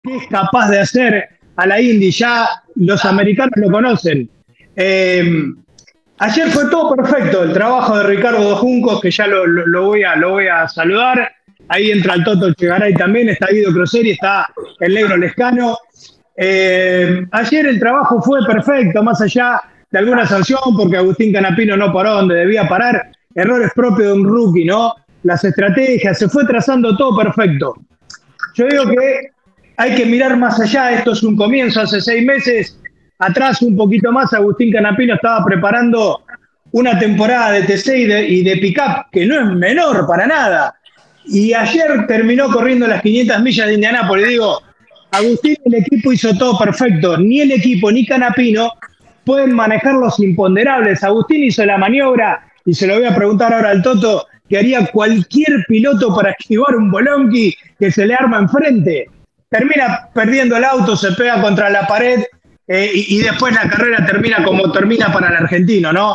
qué es capaz de hacer a la Indy. Ya los americanos lo conocen. Ayer fue todo perfecto, el trabajo de Ricardo Juncos, que ya lo voy a saludar. Ahí entra el Toto Chegaray también, está Guido Croseri, está el Negro Lescano. Ayer el trabajo fue perfecto, más allá de alguna sanción, porque Agustín Canapino no paró donde debía parar. Errores propios de un rookie, ¿no? Las estrategias, se fue trazando todo perfecto. Yo digo que hay que mirar más allá, esto es un comienzo, hace 6 meses atrás, un poquito más, Agustín Canapino estaba preparando una temporada de TC y de pick-up, que no es menor para nada. Y ayer terminó corriendo las 500 millas de Indianápolis. Digo, Agustín y el equipo hizo todo perfecto. Ni el equipo ni Canapino pueden manejar los imponderables. Agustín hizo la maniobra, y se lo voy a preguntar ahora al Toto, que haría cualquier piloto para esquivar un bolonqui que se le arma enfrente. Termina perdiendo el auto, se pega contra la pared, y después la carrera termina como termina para el argentino, ¿no?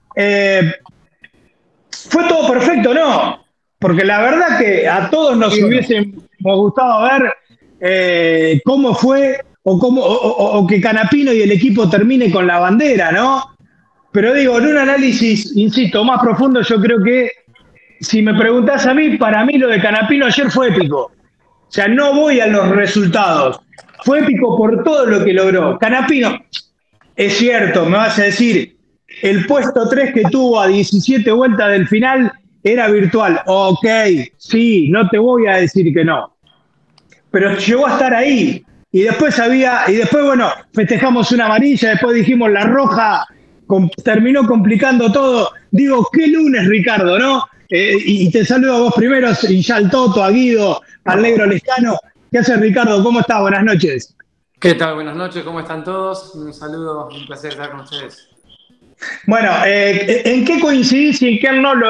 ¿Fue todo perfecto? No, porque la verdad que a todos nos hubiésemos gustado ver cómo fue o que Canapino y el equipo termine con la bandera, ¿no? Pero digo, en un análisis, insisto, más profundo, yo creo que, si me preguntás a mí, para mí lo de Canapino ayer fue épico. O sea, no voy a los resultados. Fue épico por todo lo que logró. Canapino, es cierto, me vas a decir, el puesto 3 que tuvo a 17 vueltas del final era virtual. Ok, sí, no te voy a decir que no. Pero llegó a estar ahí. Y después bueno, festejamos una amarilla, después dijimos la roja, terminó complicando todo. Digo, qué lunes, Ricardo, ¿no? Y te saludo a vos primero, y ya al Toto, a Guido, al Negro Lescano. ¿Qué haces, Ricardo? ¿Cómo estás? Buenas noches. ¿Qué tal? Buenas noches, ¿cómo están todos? Un saludo, un placer estar con ustedes. Bueno, ¿en qué coincidís y en qué no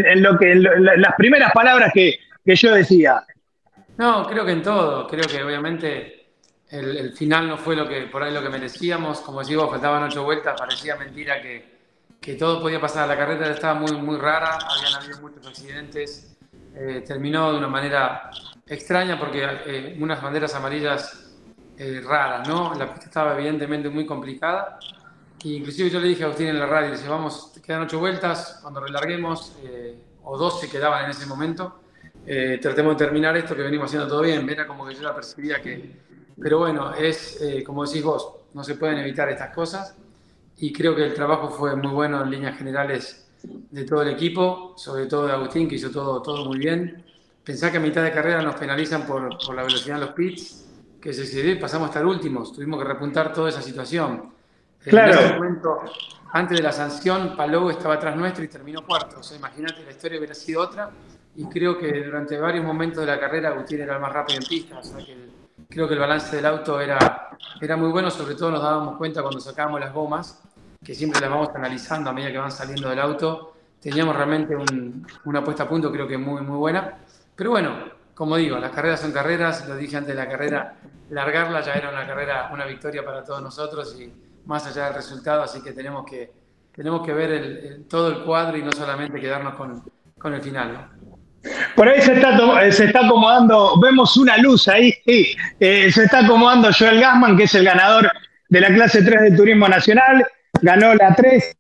en las primeras palabras que yo decía? No, creo que en todo. Creo que obviamente el final no fue por ahí lo que merecíamos. Como decís vos, faltaban 8 vueltas, parecía mentira que todo podía pasar. La carrera estaba muy, muy rara, habían habido muchos accidentes. Terminó de una manera extraña porque unas banderas amarillas raras, ¿no? La pista estaba evidentemente muy complicada. Y inclusive yo le dije a Agustín en la radio, dice, vamos, quedan 8 vueltas, cuando relarguemos, o 12 quedaban en ese momento, tratemos de terminar esto que venimos haciendo todo bien. Era como que yo la percibía que... Pero bueno, como decís vos, no se pueden evitar estas cosas, y creo que el trabajo fue muy bueno en líneas generales de todo el equipo, sobre todo de Agustín, que hizo todo muy bien. Pensá que a mitad de carrera nos penalizan por la velocidad en los pits, que se excedió y pasamos a estar últimos, tuvimos que repuntar toda esa situación. En ese Claro. momento, antes de la sanción, Palou estaba atrás nuestro y terminó cuarto. O sea, imagínate, la historia hubiera sido otra. Y creo que durante varios momentos de la carrera Agustín era el más rápido en pista. O sea, creo que el balance del auto era muy bueno. Sobre todo nos dábamos cuenta cuando sacábamos las gomas, que siempre las vamos analizando a medida que van saliendo del auto. Teníamos realmente una puesta a punto, creo que muy, muy buena. Pero bueno, como digo, las carreras son carreras. Lo dije antes de la carrera, largarla ya era una carrera, una victoria para todos nosotros, y más allá del resultado, así que tenemos que ver todo el cuadro y no solamente quedarnos con el final, ¿no? Por ahí se está acomodando, vemos una luz ahí, sí. Se está acomodando Joel Gassman, que es el ganador de la clase 3 de Turismo Nacional, ganó la 3.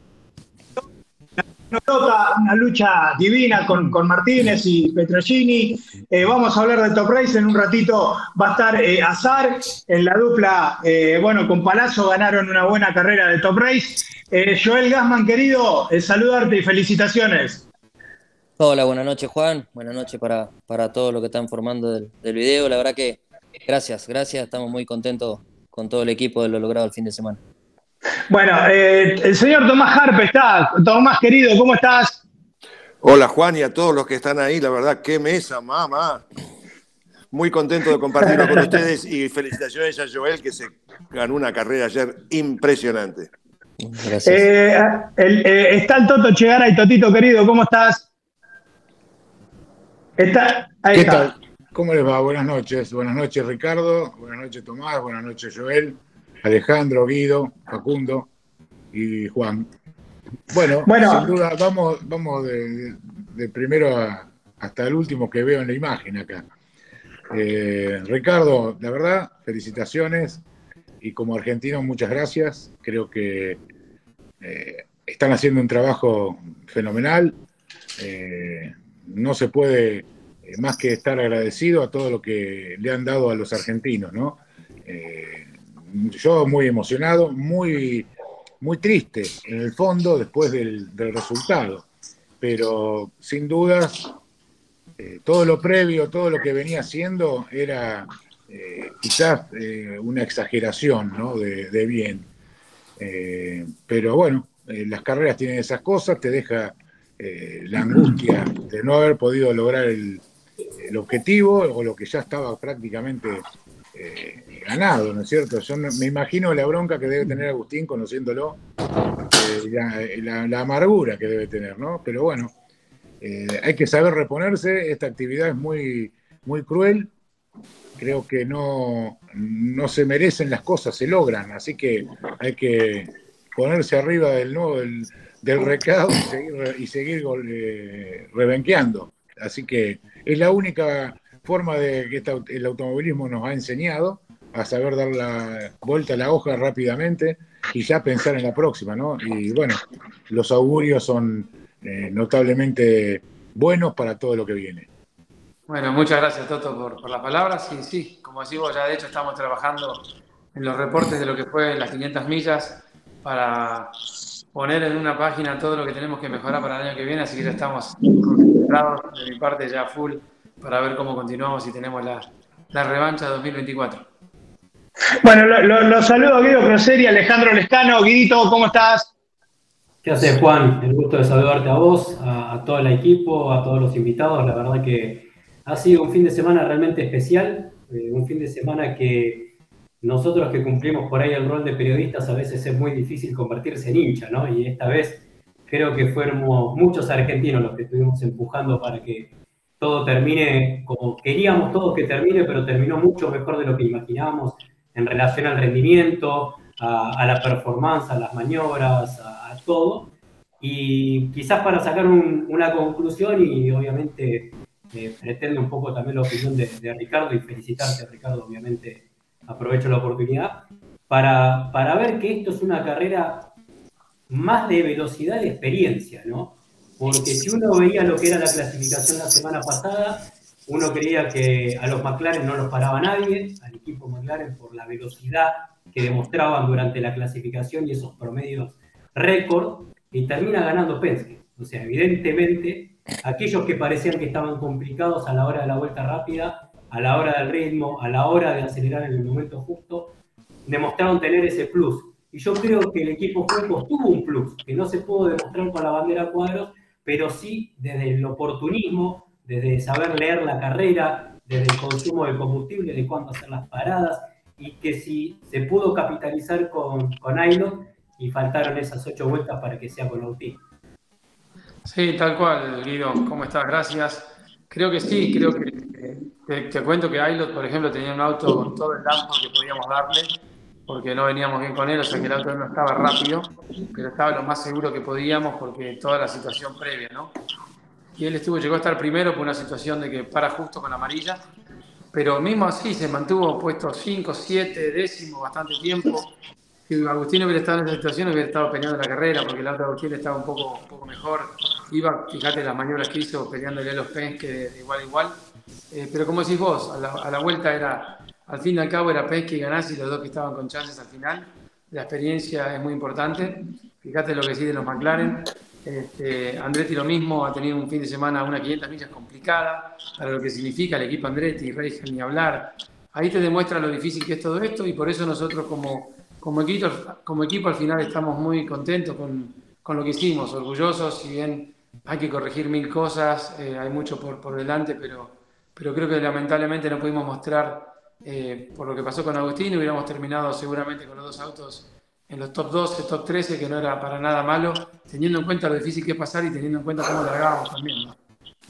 Una lucha divina con Martínez y Petrosini. Vamos a hablar de Top Race en un ratito. Va a estar Azar en la dupla. Bueno, con Palazzo ganaron una buena carrera de Top Race. Joel Gassman, querido, saludarte y felicitaciones. Hola, buenas noches Juan, buenas noches para todos los que están formando del video. La verdad que gracias, estamos muy contentos con todo el equipo de lo logrado el fin de semana. Bueno, el señor Tomás Harpe está. Tomás, querido, ¿cómo estás? Hola Juan y a todos los que están ahí, la verdad, qué mesa, mamá. Muy contento de compartirlo con ustedes y felicitaciones a Joel, que se ganó una carrera ayer impresionante. Gracias. Está el Toto Chegaray, Totito querido, ¿cómo estás? Ahí ¿Qué está. tal? ¿Cómo les va? Buenas noches Ricardo, buenas noches Tomás, buenas noches Joel, Alejandro, Guido, Facundo y Juan. Bueno, sin duda, vamos de primero hasta el último que veo en la imagen acá. Ricardo, la verdad, felicitaciones y como argentino muchas gracias. Creo que están haciendo un trabajo fenomenal. No se puede más que estar agradecido a todo lo que le han dado a los argentinos, ¿no? Yo muy emocionado, muy triste en el fondo después del resultado, pero sin dudas todo lo previo, todo lo que venía haciendo era quizás una exageración, ¿no? de bien. Pero bueno, las carreras tienen esas cosas, te deja la angustia de no haber podido lograr el objetivo o lo que ya estaba prácticamente ganado, ¿no es cierto? Yo me imagino la bronca que debe tener Agustín conociéndolo, la amargura que debe tener, ¿no? Pero bueno, hay que saber reponerse. Esta actividad es muy, muy cruel. Creo que no se merecen las cosas, se logran, así que hay que ponerse arriba del recado y seguir rebenqueando. Así que es la única forma de que el automovilismo nos ha enseñado a saber dar la vuelta a la hoja rápidamente y ya pensar en la próxima, ¿no? Y bueno, los augurios son notablemente buenos para todo lo que viene. Bueno, muchas gracias, Toto, por las palabras. Y sí, como decimos, ya de hecho estamos trabajando en los reportes de lo que fue las 500 millas para poner en una página todo lo que tenemos que mejorar para el año que viene, así que ya estamos concentrados de mi parte ya full para ver cómo continuamos y tenemos la revancha 2024. Bueno, los saludo a Guido Croseri, Alejandro Lescano. Guidito, ¿cómo estás? ¿Qué haces, Juan? El gusto de saludarte a vos, a todo el equipo, a todos los invitados. La verdad que ha sido un fin de semana realmente especial, un fin de semana que nosotros que cumplimos por ahí el rol de periodistas a veces es muy difícil convertirse en hincha, ¿no? Y esta vez creo que fuimos muchos argentinos los que estuvimos empujando para que todo termine como queríamos todos que termine, pero terminó mucho mejor de lo que imaginábamos en relación al rendimiento, a la performance, a las maniobras, a todo. Y quizás para sacar una conclusión y obviamente pretende un poco también la opinión de Ricardo y felicitarte, Ricardo, obviamente aprovecho la oportunidad, para ver que esto es una carrera más de velocidad y experiencia, ¿no? Porque si uno veía lo que era la clasificación la semana pasada, uno creía que a los McLaren no los paraba nadie, al equipo McLaren por la velocidad que demostraban durante la clasificación y esos promedios récord, y termina ganando Penske. O sea, evidentemente, aquellos que parecían que estaban complicados a la hora de la vuelta rápida, a la hora del ritmo, a la hora de acelerar en el momento justo, demostraron tener ese plus. Y yo creo que el equipo Juncos tuvo un plus, que no se pudo demostrar con la bandera cuadros, pero sí desde el oportunismo, desde saber leer la carrera, desde el consumo de combustible, de cuándo hacer las paradas, y que sí se pudo capitalizar con Aylot, y faltaron esas 8 vueltas para que sea con Agustín. Sí, tal cual, Guido. ¿Cómo estás? Gracias. Creo que sí, creo que te cuento que Aylot, por ejemplo, tenía un auto con todo el dampo que podíamos darle, porque no veníamos bien con él, o sea que el auto no estaba rápido, pero estaba lo más seguro que podíamos porque toda la situación previa, ¿no? Y él llegó a estar primero por una situación de que para justo con la amarilla, pero mismo así se mantuvo puesto 5, 7, décimo, bastante tiempo. Si Agustín hubiera estado en esa situación, hubiera estado peleando la carrera, porque el auto de Agustín estaba un poco mejor. Iba, fíjate las maniobras que hizo, peleándole a los Penske de igual a igual. Pero como decís vos, a la vuelta era, al fin y al cabo era Penske y Ganassi, los dos que estaban con chances al final. La experiencia es muy importante. Fíjate lo que sí de los McLaren. Andretti lo mismo, ha tenido un fin de semana, una 500 millas complicada, para lo que significa el equipo Andretti, Reijel ni hablar. Ahí te demuestra lo difícil que es todo esto y por eso nosotros como equipo al final estamos muy contentos con lo que hicimos, orgullosos, si bien hay que corregir 1000 cosas, hay mucho por delante, pero creo que lamentablemente no pudimos mostrar, por lo que pasó con Agustín, hubiéramos terminado seguramente con los dos autos en los top 12, top 13, que no era para nada malo, teniendo en cuenta lo difícil que es pasar y teniendo en cuenta cómo largábamos también, ¿no?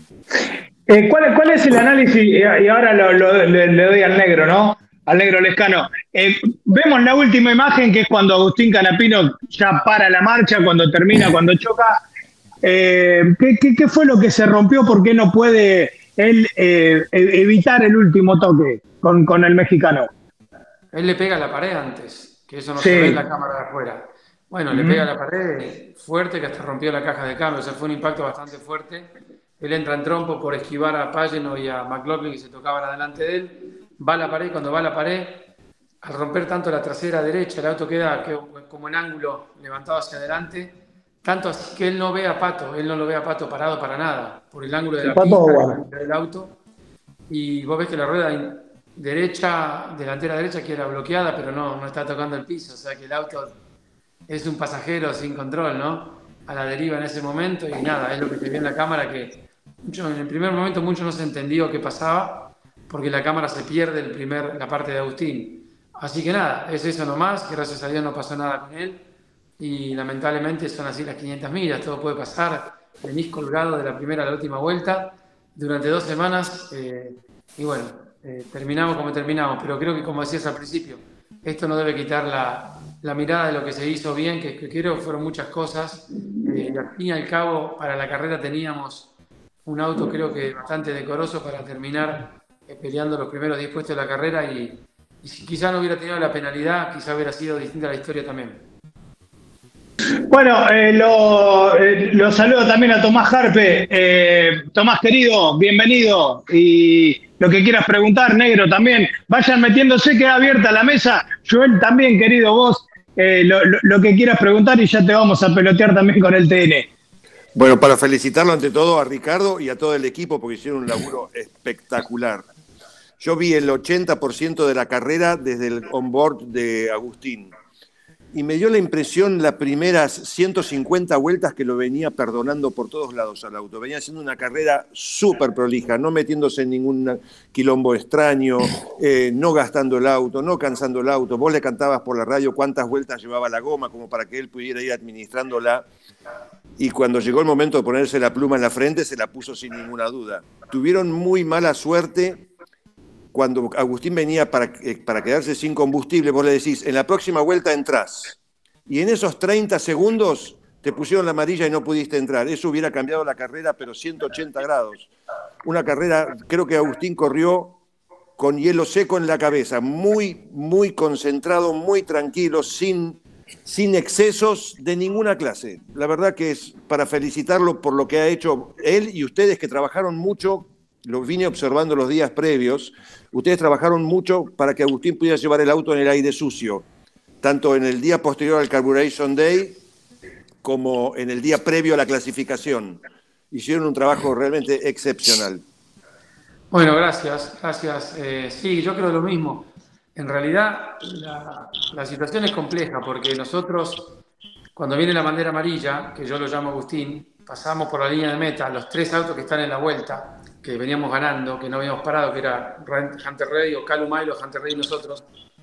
¿Cuál es el análisis? Y ahora le doy al negro, ¿no? Al negro Lescano. Vemos la última imagen, que es cuando Agustín Canapino ya para la marcha, cuando termina, cuando choca. ¿Qué fue lo que se rompió? ¿Por qué no puede evitar el último toque con el mexicano. Él le pega a la pared antes, que eso no Sí. se ve en la cámara de afuera. Bueno, le pega a la pared fuerte que hasta rompió la caja de cambio. O sea, fue un impacto bastante fuerte. Él entra en trompo por esquivar a Pageno y a McLaughlin que se tocaban adelante de él. Va a la pared, cuando va a la pared, al romper tanto la trasera derecha, el auto queda como en ángulo levantado hacia adelante. Tanto así que él no ve a Pato, él no lo ve a Pato parado para nada, por el ángulo de la Pato, pista, bueno, del auto. Y vos ves que la rueda delantera derecha queda bloqueada, pero no está tocando el piso. O sea que el auto es un pasajero sin control, ¿no? A la deriva en ese momento y nada, es lo que se vio en la cámara que en el primer momento mucho no se entendió qué pasaba porque la cámara se pierde la parte de Agustín. Así que nada, es eso nomás, que gracias a Dios no pasó nada con él y lamentablemente son así las 500 millas, todo puede pasar, venís colgado de la primera a la última vuelta durante 2 semanas y bueno, terminamos como terminamos, pero creo que como decías al principio, esto no debe quitar la mirada de lo que se hizo bien, que creo que fueron muchas cosas y al fin y al cabo para la carrera teníamos un auto creo que bastante decoroso para terminar peleando los primeros 10 puestos de la carrera y si quizá no hubiera tenido la penalidad, quizá hubiera sido distinta la historia también. Bueno, lo saludo también a Tomás Jarpe. Tomás, querido, bienvenido. Y lo que quieras preguntar, negro, también. Vayan metiéndose, queda abierta la mesa. Joel, también, querido, vos, lo que quieras preguntar y ya te vamos a pelotear también con el TN. Bueno, para felicitarlo ante todo a Ricardo y a todo el equipo porque hicieron un laburo espectacular. Yo vi el 80% de la carrera desde el onboard de Agustín. Y me dio la impresión las primeras 150 vueltas que lo venía perdonando por todos lados al auto. Venía haciendo una carrera súper prolija, no metiéndose en ningún quilombo extraño, no gastando el auto, no cansando el auto. Vos le cantabas por la radio cuántas vueltas llevaba la goma como para que él pudiera ir administrándola. Y cuando llegó el momento de ponerse la pluma en la frente, se la puso sin ninguna duda. Tuvieron muy mala suerte. Cuando Agustín venía para quedarse sin combustible, vos le decís, en la próxima vuelta entrás. Y en esos 30 segundos te pusieron la amarilla y no pudiste entrar. Eso hubiera cambiado la carrera, pero 180 grados. Una carrera, creo que Agustín corrió con hielo seco en la cabeza, muy, muy concentrado, muy tranquilo, sin excesos de ninguna clase. La verdad que es para felicitarlo por lo que ha hecho él y ustedes que trabajaron mucho. Lo vine observando los días previos. Ustedes trabajaron mucho para que Agustín pudiera llevar el auto en el aire sucio, tanto en el día posterior al Carburation Day como en el día previo a la clasificación. Hicieron un trabajo realmente excepcional. Bueno, gracias. Sí, yo creo lo mismo. En realidad, la situación es compleja porque nosotros, cuando viene la bandera amarilla, que yo lo llamo Agustín, pasamos por la línea de meta, los 3 autos que están en la vuelta, que veníamos ganando, que no habíamos parado, que era Hunter Ray o Calum Milo, Hunter Ray y nosotros.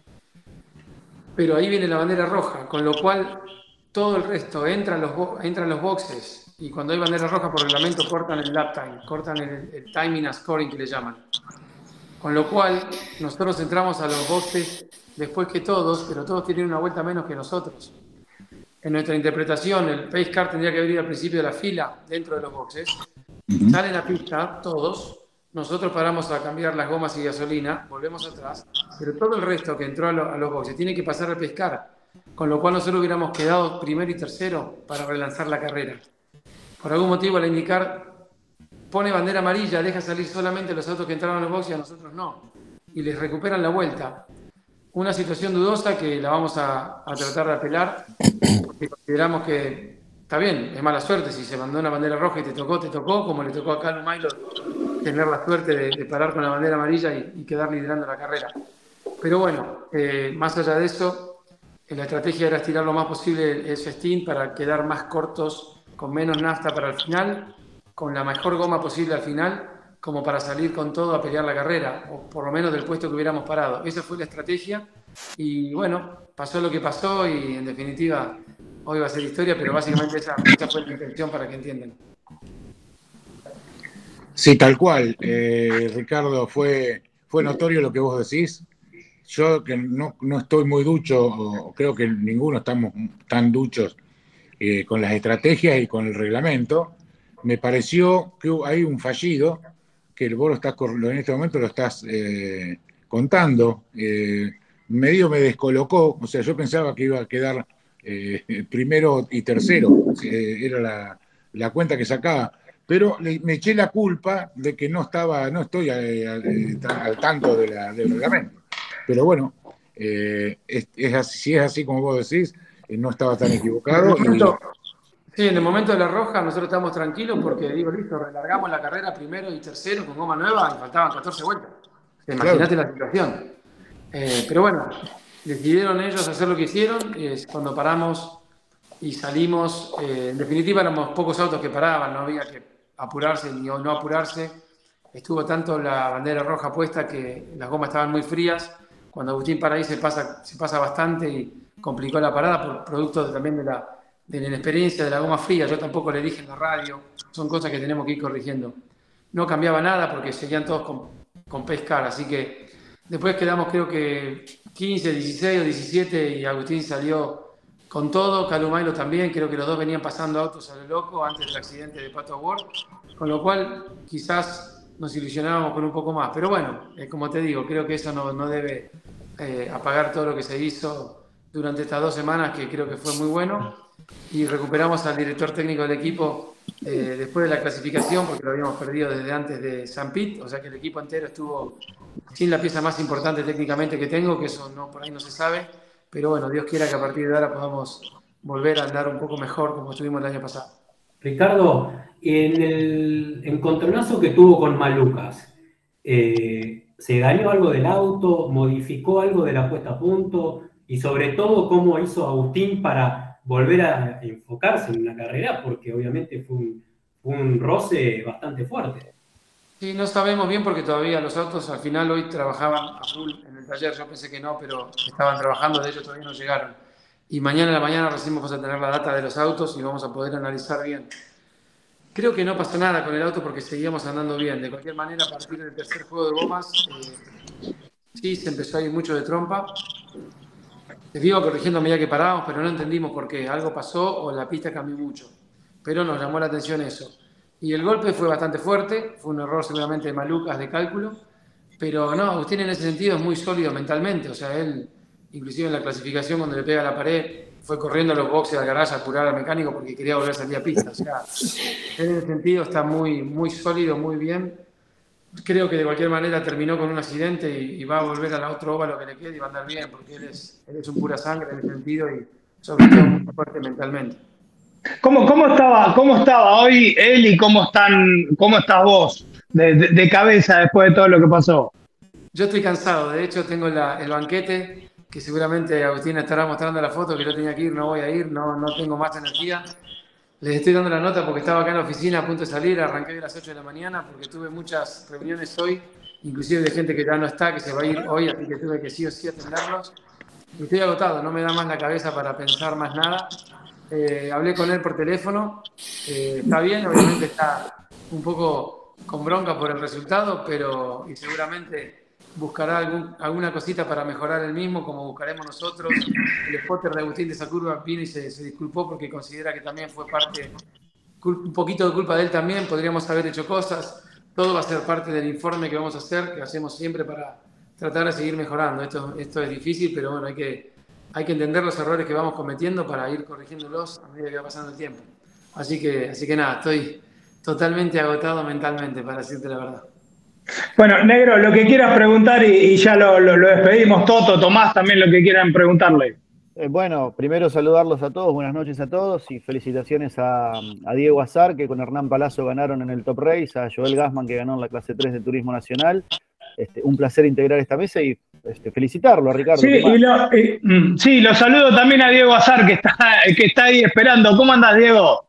Pero ahí viene la bandera roja, con lo cual todo el resto entra en los boxes y cuando hay bandera roja por reglamento cortan el lap time, cortan el timing and scoring que le llaman. Con lo cual nosotros entramos a los boxes después que todos, pero todos tienen una vuelta menos que nosotros. En nuestra interpretación, el pace car tendría que venir al principio de la fila dentro de los boxes. Salen a la pista todos, nosotros paramos a cambiar las gomas y gasolina, volvemos atrás, pero todo el resto que entró a los boxes tiene que pasar a pescar, con lo cual nosotros hubiéramos quedado primero y tercero para relanzar la carrera. Por algún motivo al indicar pone bandera amarilla, deja salir solamente los autos que entraron a los boxes y a nosotros no, y les recuperan la vuelta. Una situación dudosa que la vamos a tratar de apelar, porque consideramos que está bien, es mala suerte, si se mandó una bandera roja y te tocó, como le tocó a Calum Milo tener la suerte de parar con la bandera amarilla y quedar liderando la carrera. Pero bueno, más allá de eso, la estrategia era estirar lo más posible ese stint para quedar más cortos, con menos nafta para el final, con la mejor goma posible al final, como para salir con todo a pelear la carrera, o por lo menos del puesto que hubiéramos parado. Esa fue la estrategia y bueno, pasó lo que pasó y en definitiva hoy va a ser historia, pero básicamente esa fue la intención para que entiendan. Sí, tal cual. Ricardo, fue notorio lo que vos decís. Yo que no estoy muy ducho, o creo que ninguno estamos tan duchos con las estrategias y con el reglamento, me pareció que hay un fallido que vos en este momento lo estás contando. Medio me descolocó, o sea, yo pensaba que iba a quedar primero y tercero, era la cuenta que sacaba, pero me eché la culpa de que no estoy al tanto del reglamento. Pero bueno, es así, si es así como vos decís, no estaba tan equivocado. Sí, en el momento de la roja nosotros estábamos tranquilos porque digo, listo, relargamos la carrera primero y tercero con goma nueva y faltaban 14 vueltas. Imagínate la situación. Pero bueno, decidieron ellos hacer lo que hicieron. Cuando paramos y salimos, en definitiva éramos pocos autos que paraban, no había que apurarse ni no apurarse. Estuvo tanto la bandera roja puesta que las gomas estaban muy frías. Cuando Agustín para ahí se pasa bastante y complicó la parada por producto también de la inexperiencia de la goma fría. Yo tampoco le dije en la radio, son cosas que tenemos que ir corrigiendo. No cambiaba nada porque seguían todos con pescar, así que después quedamos creo que 15, 16 o 17 y Agustín salió con todo, Calumairo también, creo que los dos venían pasando autos a lo loco antes del accidente de Pato Award, con lo cual quizás nos ilusionábamos con un poco más, pero bueno, como te digo, creo que eso no debe apagar todo lo que se hizo durante estas 2 semanas, que creo que fue muy bueno. Y recuperamos al director técnico del equipo después de la clasificación, porque lo habíamos perdido desde antes de San Pete, o sea que el equipo entero estuvo sin la pieza más importante técnicamente que tengo, que eso por ahí no se sabe, pero bueno, Dios quiera que a partir de ahora podamos volver a andar un poco mejor como estuvimos el año pasado. Ricardo, en el encontronazo que tuvo con Malucas, ¿se dañó algo del auto? ¿Modificó algo de la puesta a punto? Y sobre todo, ¿cómo hizo Agustín para volver a enfocarse en una carrera? Porque obviamente fue un roce bastante fuerte. Sí, no sabemos bien porque todavía los autos al final hoy trabajaban a full en el taller. Yo pensé que no, pero estaban trabajando, de hecho todavía no llegaron. Y mañana en la mañana recién vamos a tener la data de los autos y vamos a poder analizar bien. Creo que no pasó nada con el auto porque seguíamos andando bien. De cualquier manera, a partir del tercer juego de gomas, sí se empezó a ir mucho de trompa. Se iba corrigiendo a medida que parábamos, pero no entendimos por qué. Algo pasó o la pista cambió mucho. Pero nos llamó la atención eso. Y el golpe fue bastante fuerte, fue un error seguramente de Malucas de cálculo, pero no, Agustín en ese sentido es muy sólido mentalmente. O sea, él, inclusive en la clasificación, cuando le pega a la pared, fue corriendo a los boxes al garaje a apurar al mecánico porque quería volver a salir a pista. O sea, él en ese sentido está muy, muy sólido, muy bien. Creo que de cualquier manera terminó con un accidente y va a volver a la otro óvalo que le quede y va a andar bien, porque él es un pura sangre en ese sentido y sobre todo muy fuerte mentalmente. ¿Cómo estaba hoy él y cómo estás vos de cabeza después de todo lo que pasó? Yo estoy cansado, de hecho tengo el banquete, que seguramente Agustín estará mostrando la foto, que yo tenía que ir, no voy a ir, no tengo más energía. Les estoy dando la nota porque estaba acá en la oficina a punto de salir, arranqué a las 8 de la mañana porque tuve muchas reuniones hoy, inclusive de gente que ya no está, que se va a ir hoy, así que tuve que sí o sí atenderlos. Y estoy agotado, no me da más la cabeza para pensar más nada. Hablé con él por teléfono, está bien, obviamente está un poco con bronca por el resultado, pero y seguramente buscará alguna cosita para mejorar el mismo, como buscaremos nosotros. El spotter de Agustín de esa curva vino y se disculpó porque considera que también fue un poquito de culpa de él también, podríamos haber hecho cosas, todo va a ser parte del informe que vamos a hacer, que hacemos siempre para tratar de seguir mejorando. Esto es difícil, pero bueno, hay que entender los errores que vamos cometiendo para ir corrigiéndolos a medida que va pasando el tiempo. Así que nada, estoy totalmente agotado mentalmente, para decirte la verdad. Bueno, Negro, lo que quieras preguntar y ya lo despedimos. Toto, Tomás, también lo que quieran preguntarle. Bueno, primero saludarlos a todos, buenas noches a todos y felicitaciones a Diego Azar, que con Hernán Palazzo ganaron en el Top Race, a Joel Gassman, que ganó en la clase 3 de Turismo Nacional. Un placer integrar esta mesa y felicitarlo a Ricardo. Sí, lo saludo también a Diego Azar, que está ahí esperando. ¿Cómo andás, Diego?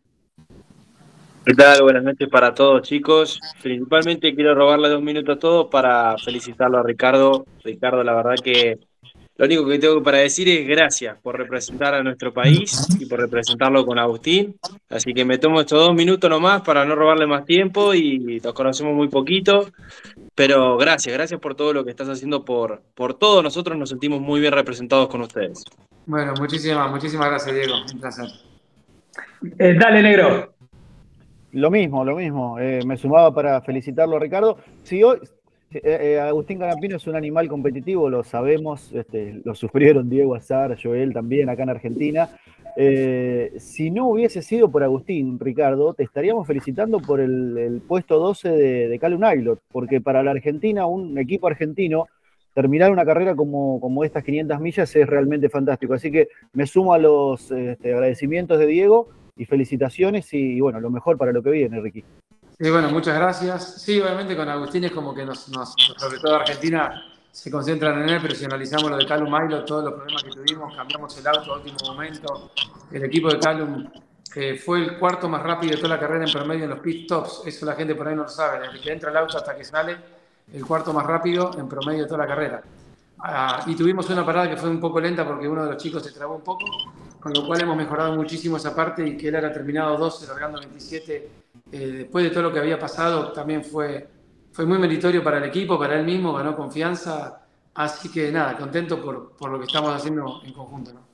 ¿Qué tal? Buenas noches para todos, chicos. Principalmente quiero robarle 2 minutos a todos para felicitarlo a Ricardo. Ricardo, la verdad que lo único que tengo para decir es gracias por representar a nuestro país y por representarlo con Agustín. Así que me tomo estos 2 minutos nomás para no robarle más tiempo y nos conocemos muy poquito. Pero gracias por todo lo que estás haciendo por todos. Nosotros nos sentimos muy bien representados con ustedes. Bueno, muchísimas gracias, Diego. Un placer. Dale, Negro. Lo mismo. Me sumaba para felicitarlo a Ricardo. Si hoy, Agustín Canapino es un animal competitivo, lo sabemos, lo sufrieron Diego Azar, Joel también acá en Argentina. Si no hubiese sido por Agustín, Ricardo, te estaríamos felicitando por el puesto 12 de Callum Aylott, porque para la Argentina, un equipo argentino, terminar una carrera como estas 500 millas es realmente fantástico. Así que me sumo a los agradecimientos de Diego y felicitaciones y bueno, lo mejor para lo que viene, Ricky. Sí, bueno, muchas gracias. Sí, obviamente con Agustín es como que sobre todo Argentina, se concentran en él, pero si analizamos lo de Callum Aylott, todos los problemas que tuvimos, cambiamos el auto a último momento. El equipo de Callum fue el cuarto más rápido de toda la carrera en promedio en los pit stops. Eso la gente por ahí no lo sabe. Desde que entra el auto hasta que sale, el cuarto más rápido en promedio de toda la carrera. Y tuvimos una parada que fue un poco lenta porque uno de los chicos se trabó un poco, con lo cual hemos mejorado muchísimo esa parte y que él era terminado 12, largando 27. Después de todo lo que había pasado, también fue muy meritorio para el equipo, para él mismo, ganó confianza. Así que nada, contento por lo que estamos haciendo en conjunto, ¿no?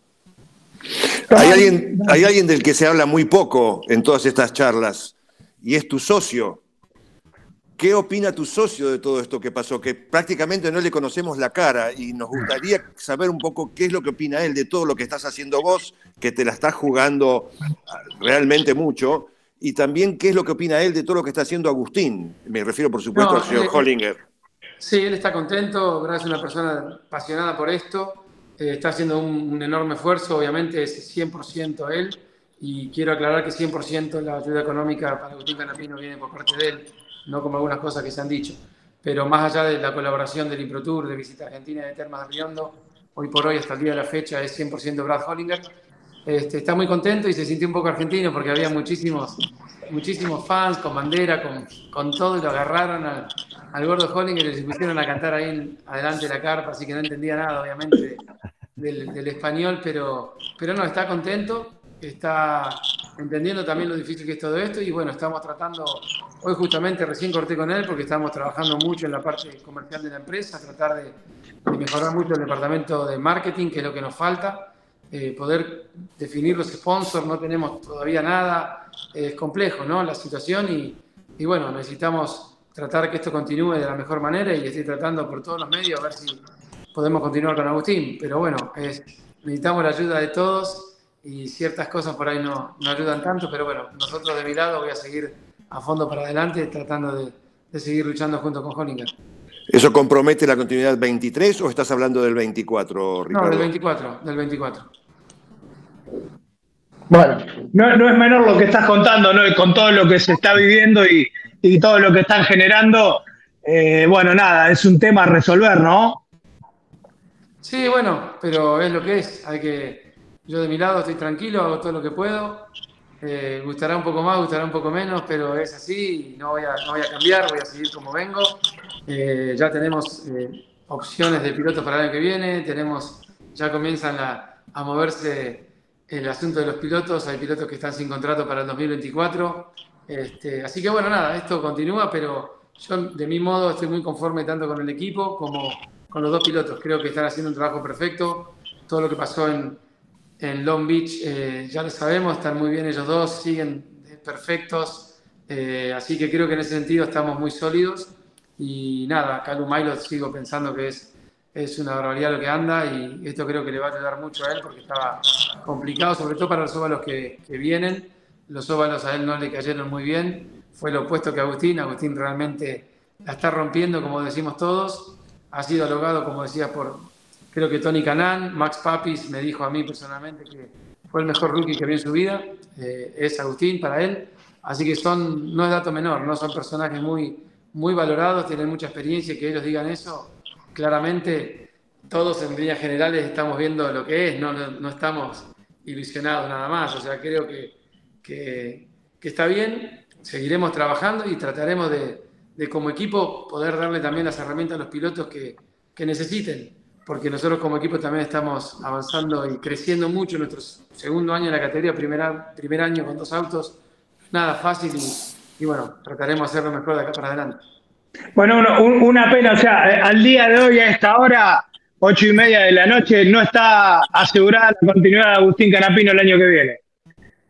Hay alguien del que se habla muy poco en todas estas charlas, y es tu socio. ¿Qué opina tu socio de todo esto que pasó? Que prácticamente no le conocemos la cara y nos gustaría saber un poco qué es lo que opina él de todo lo que estás haciendo vos, que te la estás jugando realmente mucho, y también qué es lo que opina él de todo lo que está haciendo Agustín. Me refiero, por supuesto, al señor Hollinger. Sí, él está contento, gracias a una persona apasionada por esto. Está haciendo un enorme esfuerzo, obviamente es 100% él, y quiero aclarar que 100% la ayuda económica para Agustín Canapino viene por parte de él, no como algunas cosas que se han dicho. Pero más allá de la colaboración del ImproTour, de Visita Argentina y de Termas de Riondo, hoy por hoy, hasta el día de la fecha, es 100% Brad Hollinger. Está muy contento y se sintió un poco argentino porque había muchísimos fans con bandera, con todo, y lo agarraron al gordo Hollinger y les pusieron a cantar ahí adelante de la carpa, así que no entendía nada, obviamente, del español, pero no, está contento, está entendiendo también lo difícil que es todo esto, y bueno, estamos tratando, hoy justamente recién corté con él porque estamos trabajando mucho en la parte comercial de la empresa, tratar de mejorar mucho el departamento de marketing, que es lo que nos falta, poder definir los sponsors, no tenemos todavía nada, es complejo, ¿no?, la situación, y bueno, necesitamos tratar que esto continúe de la mejor manera, y estoy tratando por todos los medios a ver si podemos continuar con Agustín, pero bueno, necesitamos la ayuda de todos y ciertas cosas por ahí no ayudan tanto, pero bueno, nosotros de mi lado voy a seguir a fondo para adelante tratando de seguir luchando junto con Hollinger. ¿Eso compromete la continuidad 23 o estás hablando del 24, Ricardo? No, del 24. Bueno, no es menor lo que estás contando, ¿no? Y con todo lo que se está viviendo y todo lo que están generando, bueno, nada, es un tema a resolver, ¿no? Sí, bueno, pero es lo que es. Yo de mi lado estoy tranquilo, hago todo lo que puedo. Gustará un poco más, gustará un poco menos, pero es así, y no voy a cambiar, voy a seguir como vengo. Ya tenemos opciones de pilotos para el año que viene, ya comienzan a moverse el asunto de los pilotos, hay pilotos que están sin contrato para el 2024. Así que bueno, nada, esto continúa, pero yo de mi modo estoy muy conforme tanto con el equipo como con los dos pilotos. Creo que están haciendo un trabajo perfecto. Todo lo que pasó en Long Beach ya lo sabemos, están muy bien ellos dos, siguen perfectos. Así que creo que en ese sentido estamos muy sólidos. Y nada, Callum Aylott sigo pensando que es una barbaridad lo que anda, y esto creo que le va a ayudar mucho a él porque estaba complicado, sobre todo para los óvalos que vienen. Los óvalos a él no le cayeron muy bien. Fue lo opuesto que Agustín. Agustín realmente la está rompiendo, como decimos todos. Ha sido alogado, como decías, creo que Tony Kanaan. Max Papis me dijo a mí personalmente que fue el mejor rookie que vio en su vida. Es Agustín para él. Así que no es dato menor, no son personajes muy, muy valorados, tienen mucha experiencia, y que ellos digan eso, claramente todos en líneas generales estamos viendo lo que es, no estamos ilusionados nada más. O sea, creo que está bien, seguiremos trabajando y trataremos de como equipo poder darle también las herramientas a los pilotos que necesiten, porque nosotros como equipo también estamos avanzando y creciendo mucho en nuestro segundo año en la categoría, primer año con 2 autos, nada fácil, y bueno, trataremos de hacerlo mejor de acá para adelante. Bueno, una pena, o sea, al día de hoy a esta hora, 8:30 de la noche, no está asegurada la continuidad de Agustín Canapino el año que viene.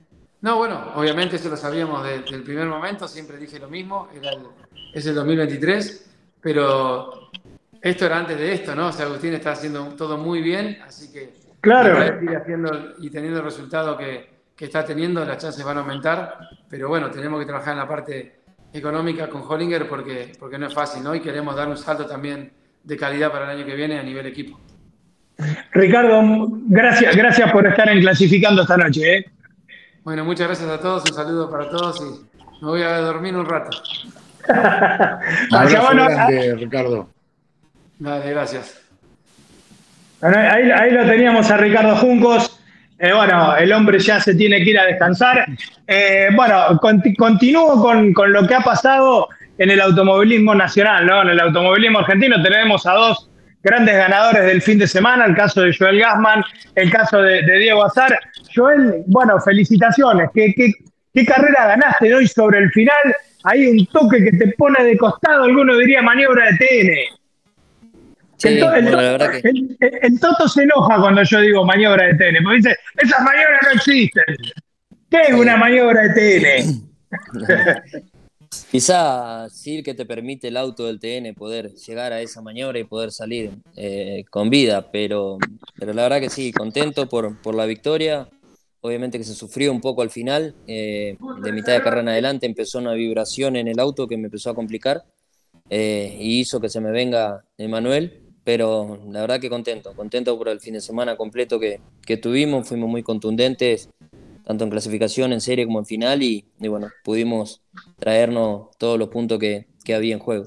No, bueno, obviamente eso lo sabíamos desde el primer momento, siempre dije lo mismo, es el 2023, pero esto era antes de esto, ¿no? O sea, Agustín está haciendo todo muy bien, así que mientras él Claro. siga haciendo y teniendo el resultado que está teniendo, las chances van a aumentar, pero bueno, tenemos que trabajar en la parte económica con Hollinger porque no es fácil, ¿no? Y queremos dar un salto también de calidad para el año que viene a nivel equipo. Ricardo, gracias por estar en Clasificando esta noche, ¿eh? Bueno, muchas gracias a todos, un saludo para todos y me voy a dormir un rato. Un Hacia abrazo bueno, grande, Ricardo. Dale, gracias. bueno, ahí lo teníamos a Ricardo Juncos. Bueno, el hombre ya se tiene que ir a descansar. Bueno, continúo con lo que ha pasado en el automovilismo nacional, ¿no? En el automovilismo argentino tenemos a dos grandes ganadores del fin de semana, el caso de Joel Gassman, el caso de Diego Azar. Joel, bueno, felicitaciones. ¿Qué carrera ganaste, ¿no? Y sobre el final hay un toque que te pone de costado, alguno diría maniobra de TN. Sí, bueno, la verdad que El Toto se enoja cuando yo digo maniobra de TN, porque dice, esas maniobras no existen. ¿Qué es una maniobra de TN? quizá sí que te permite el auto del TN poder llegar a esa maniobra y poder salir con vida, pero la verdad que sí, contento por la victoria. Obviamente que se sufrió un poco al final, de mitad de carrera en adelante empezó una vibración en el auto que me empezó a complicar y hizo que se me venga Emanuel, pero la verdad que contento por el fin de semana completo que tuvimos, fuimos muy contundentes, tanto en clasificación, en serie como en final, y bueno, pudimos traernos todos los puntos que había en juego.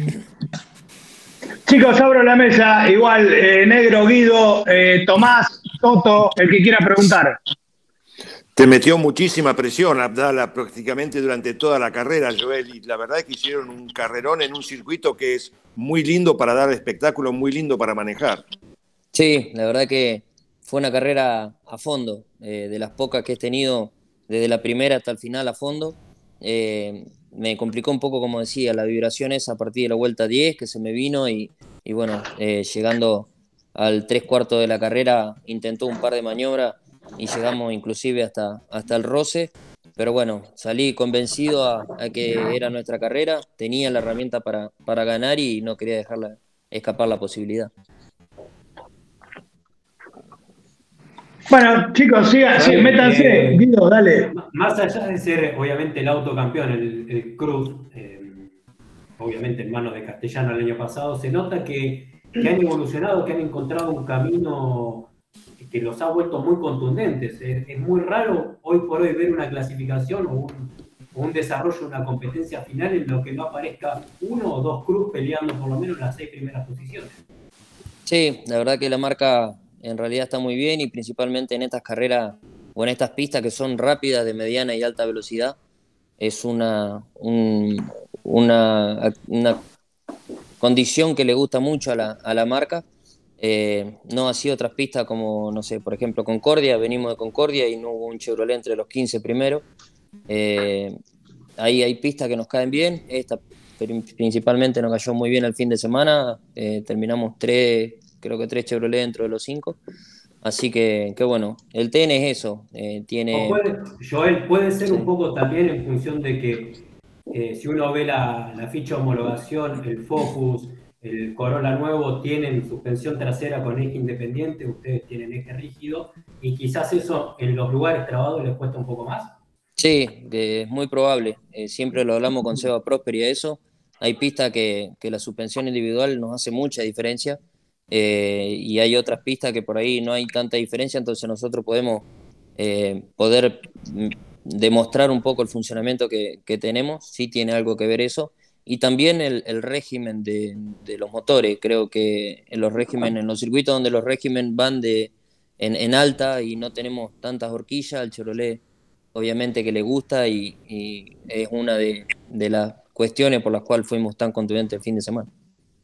Chicos, abro la mesa, igual, Negro, Guido, Tomás, Toto, el que quiera preguntar. Te metió muchísima presión Abdala prácticamente durante toda la carrera, Joel, y la verdad es que hicieron un carrerón en un circuito que es muy lindo para dar espectáculo, muy lindo para manejar. Sí, la verdad que fue una carrera a fondo, de las pocas que he tenido desde la primera hasta el final a fondo. Me complicó un poco, como decía, la vibración esa a partir de la vuelta 10 que se me vino y bueno, llegando al 3/4 de la carrera intentó un par de maniobras y llegamos inclusive hasta el roce, pero bueno, salí convencido a que era nuestra carrera, tenía la herramienta para ganar y no quería dejarla escapar la posibilidad. Bueno, chicos, sigan, métanse. Guido, dale. Más allá de ser, obviamente, el autocampeón, el Cruz, obviamente en manos de Castellano el año pasado, se nota que han evolucionado, que han encontrado un camino que los ha vuelto muy contundentes. Es muy raro hoy por hoy ver una clasificación o un desarrollo de una competencia final en lo que no aparezca uno o dos Cruz peleando por lo menos las 6 primeras posiciones. Sí, la verdad que la marca en realidad está muy bien y principalmente en estas carreras o en estas pistas que son rápidas de mediana y alta velocidad es una condición que le gusta mucho a la marca. No ha sido otras pistas como, no sé, por ejemplo Concordia, venimos de Concordia y no hubo un Chevrolet entre los 15 primeros. Ahí hay pistas que nos caen bien, esta principalmente nos cayó muy bien el fin de semana, terminamos creo que 3 Chevrolet dentro de los 5, así que bueno, el TN es eso, tiene... Joel, puede ser un poco también en función de que si uno ve la ficha de homologación, el Focus, el Corolla nuevo tienen suspensión trasera con eje independiente, ustedes tienen eje rígido, y quizás eso en los lugares trabados les cuesta un poco más. Sí, es muy probable, siempre lo hablamos con Seba Prosperi a eso, hay pistas que la suspensión individual nos hace mucha diferencia, y hay otras pistas que por ahí no hay tanta diferencia, entonces nosotros podemos poder demostrar un poco el funcionamiento que tenemos, sí tiene algo que ver eso, y también el régimen de los motores. Creo que en los circuitos donde los regímenes van en alta y no tenemos tantas horquillas, el Chevrolet obviamente que le gusta y es una de las cuestiones por las cuales fuimos tan contundentes el fin de semana.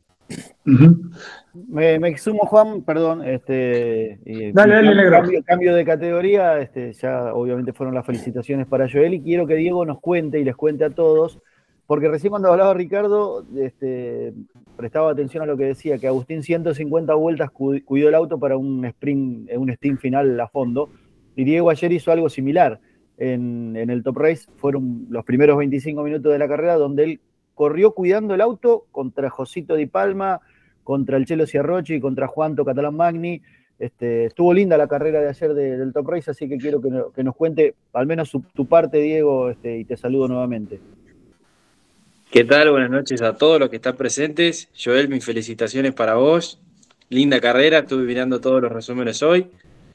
Me sumo, Juan, perdón. Dale, Negro. Cambio de categoría. Ya obviamente fueron las felicitaciones para Joel y quiero que Diego nos cuente y les cuente a todos, porque recién cuando hablaba Ricardo, prestaba atención a lo que decía, que Agustín 150 vueltas cuidó el auto para un sprint final a fondo, y Diego ayer hizo algo similar. en el Top Race fueron los primeros 25 minutos de la carrera, donde él corrió cuidando el auto contra Josito Di Palma, contra el Chelo Ciarrochi, contra Juanto Catalán Magni. Estuvo linda la carrera de ayer del Top Race, así que quiero que nos cuente al menos tu parte, Diego, y te saludo nuevamente. ¿Qué tal? Buenas noches a todos los que están presentes. Joel, mis felicitaciones para vos. Linda carrera, estuve mirando todos los resúmenes hoy.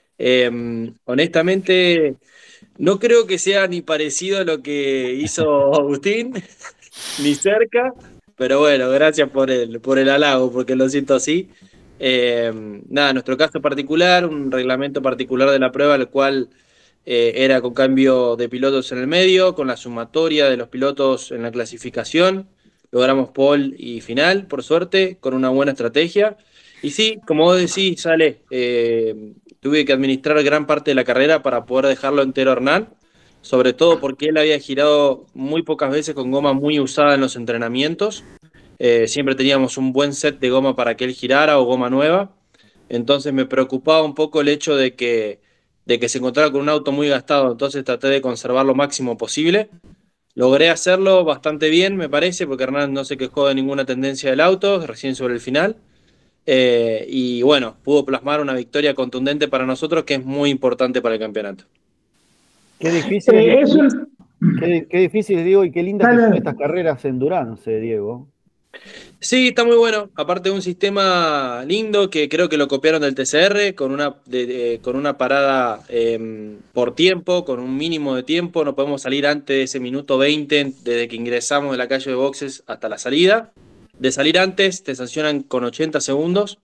Honestamente, no creo que sea ni parecido a lo que hizo Agustín, ni cerca, pero bueno, gracias por el halago, porque lo siento así. Nada, nuestro caso particular, un reglamento particular de la prueba, el cual era con cambio de pilotos en el medio, con la sumatoria de los pilotos en la clasificación. Logramos pole y final, por suerte, con una buena estrategia. Y sí, como vos decís, Sale, tuve que administrar gran parte de la carrera para poder dejarlo entero a Hernán, sobre todo porque él había girado muy pocas veces con goma muy usada en los entrenamientos. Siempre teníamos un buen set de goma para que él girara o goma nueva. Entonces me preocupaba un poco el hecho de que se encontrara con un auto muy gastado, entonces traté de conservar lo máximo posible. Logré hacerlo bastante bien, me parece, porque Hernán no se quejó de ninguna tendencia del auto, recién sobre el final. Y bueno, pudo plasmar una victoria contundente para nosotros, que es muy importante para el campeonato. Qué difícil, qué difícil, Diego, y qué lindas que son estas carreras en Endurance, Diego. Sí, está muy bueno. Aparte de un sistema lindo que creo que lo copiaron del TCR con una parada por tiempo, con un mínimo de tiempo. No podemos salir antes de ese minuto 20 desde que ingresamos de la calle de boxes hasta la salida. De salir antes te sancionan con 80 segundos.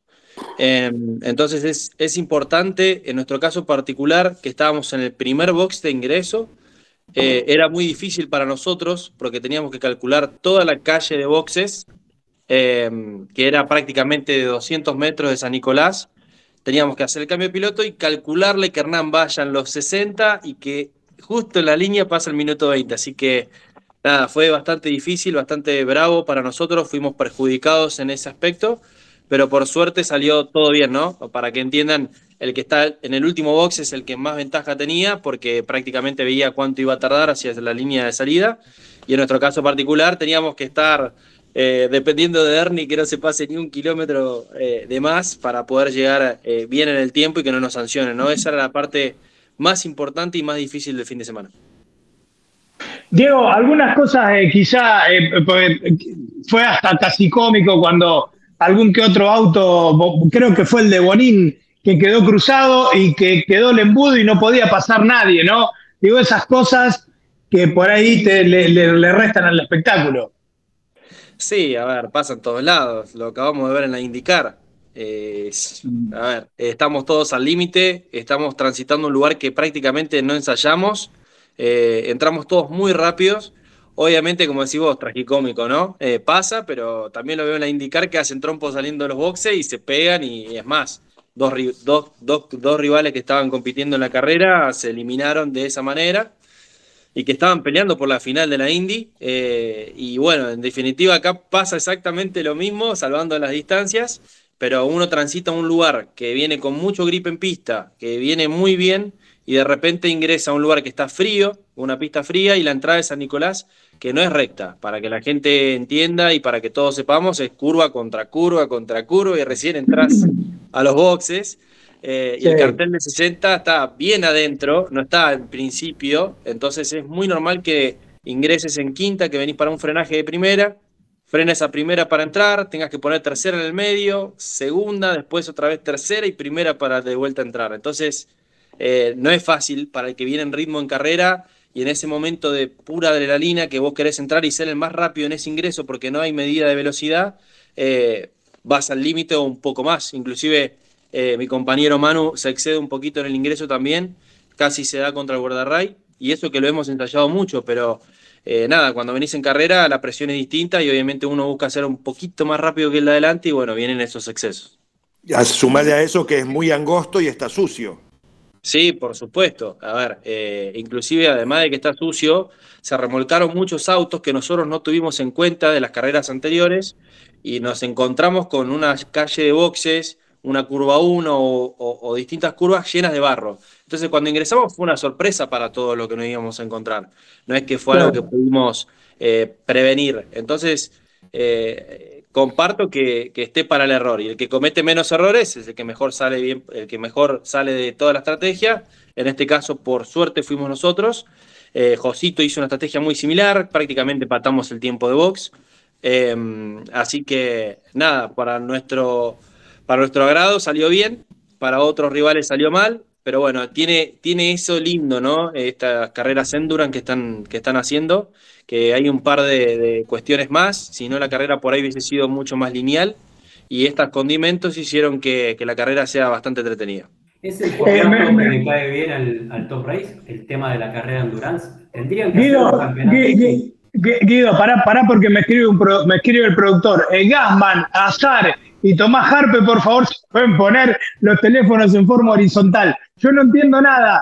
Entonces es importante, en nuestro caso particular, que estábamos en el primer box de ingreso. Era muy difícil para nosotros porque teníamos que calcular toda la calle de boxes, que era prácticamente de 200 metros de San Nicolás. Teníamos que hacer el cambio de piloto y calcularle que Hernán vaya en los 60 y que justo en la línea pasa el minuto 20. Así que nada, fue bastante difícil, bastante bravo para nosotros. Fuimos perjudicados en ese aspecto, pero por suerte salió todo bien, ¿no? Para que entiendan, el que está en el último box es el que más ventaja tenía porque prácticamente veía cuánto iba a tardar hacia la línea de salida. Y en nuestro caso particular teníamos que estar dependiendo de Ernie, que no se pase ni un kilómetro de más para poder llegar bien en el tiempo y que no nos sancionen, ¿no? Esa era la parte más importante y más difícil del fin de semana. Diego, algunas cosas quizá fue hasta casi cómico cuando algún que otro auto, creo que fue el de Bonín, que quedó cruzado y que quedó el embudo y no podía pasar nadie, ¿no? Digo, esas cosas que por ahí le restan al espectáculo. Sí, a ver, pasa en todos lados, lo acabamos de ver en la IndyCar. A ver, estamos todos al límite, estamos transitando un lugar que prácticamente no ensayamos, entramos todos muy rápidos, obviamente como decís vos, tragicómico, ¿no? Pasa, pero también lo veo en la IndyCar que hacen trompos saliendo de los boxes y se pegan y es más, dos rivales que estaban compitiendo en la carrera se eliminaron de esa manera y que estaban peleando por la final de la Indy, y bueno, en definitiva acá pasa exactamente lo mismo, salvando las distancias, pero uno transita un lugar que viene con mucho grip en pista, que viene muy bien, y de repente ingresa a un lugar que está frío, una pista fría, y la entrada de San Nicolás, que no es recta, para que la gente entienda y para que todos sepamos, es curva contra curva contra curva, y recién entras a los boxes. Y el cartel de 60 está bien adentro, no está al principio, entonces es muy normal que ingreses en quinta, que venís para un frenaje de primera, frenes a primera para entrar, tengas que poner tercera en el medio, segunda, después otra vez tercera y primera para de vuelta a entrar. Entonces no es fácil para el que viene en ritmo en carrera y en ese momento de pura adrenalina que vos querés entrar y ser el más rápido en ese ingreso porque no hay medida de velocidad, vas al límite o un poco más, inclusive. Mi compañero Manu se excede un poquito en el ingreso también, casi se da contra el guardarray, y eso que lo hemos ensayado mucho, pero nada, cuando venís en carrera la presión es distinta y obviamente uno busca ser un poquito más rápido que el de adelante y bueno, vienen esos excesos. Sumarle a eso que es muy angosto y está sucio. Sí, por supuesto. A ver, inclusive además de que está sucio, se remolcaron muchos autos que nosotros no tuvimos en cuenta de las carreras anteriores y nos encontramos con una calle de boxes una curva 1 o distintas curvas llenas de barro. Entonces, cuando ingresamos fue una sorpresa para todo lo que nos íbamos a encontrar. No es que fue algo que pudimos prevenir. Entonces, comparto que esté para el error. Y el que comete menos errores es el que mejor sale bien, el que mejor sale de toda la estrategia. En este caso, por suerte, fuimos nosotros. Josito hizo una estrategia muy similar, prácticamente empatamos el tiempo de box. Así que nada, para nuestro agrado salió bien, para otros rivales salió mal, pero bueno, tiene eso lindo, ¿no? Estas carreras Endurance que están haciendo, que hay un par de cuestiones más, si no la carrera por ahí hubiese sido mucho más lineal, y estos condimentos hicieron que la carrera sea bastante entretenida. ¿Es el formato que le cae bien al Top Race, el tema de la carrera Endurance? ¿Tendrían que hacer un campeonato? Guido, pará porque me escribe el productor. Gassman, Azar y Tomás Harpe, por favor, se pueden poner los teléfonos en forma horizontal. Yo no entiendo nada.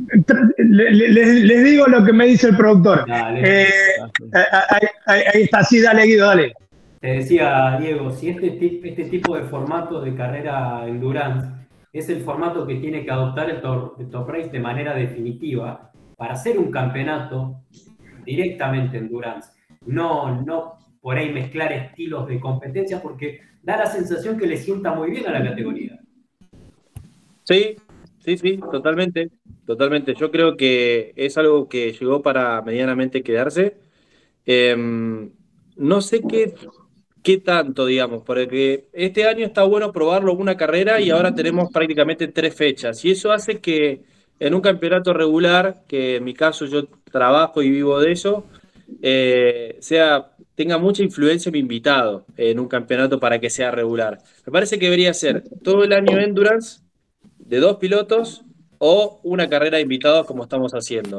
Les digo lo que me dice el productor. Dale. Ahí está, sí, dale, Guido, dale. Te decía, Diego, si este tipo de formato de carrera Endurance es el formato que tiene que adoptar el Top Race de manera definitiva para hacer un campeonato directamente Endurance. No por ahí mezclar estilos de competencia, porque da la sensación que le sienta muy bien a la categoría. Sí, totalmente. Yo creo que es algo que llegó para medianamente quedarse. No sé qué tanto, digamos, porque este año está bueno probarlo una carrera y ahora tenemos prácticamente 3 fechas. Y eso hace que en un campeonato regular, que en mi caso yo trabajo y vivo de eso, tenga mucha influencia mi invitado en un campeonato para que sea regular. Me parece que debería ser todo el año Endurance de 2 pilotos o una carrera de invitados como estamos haciendo.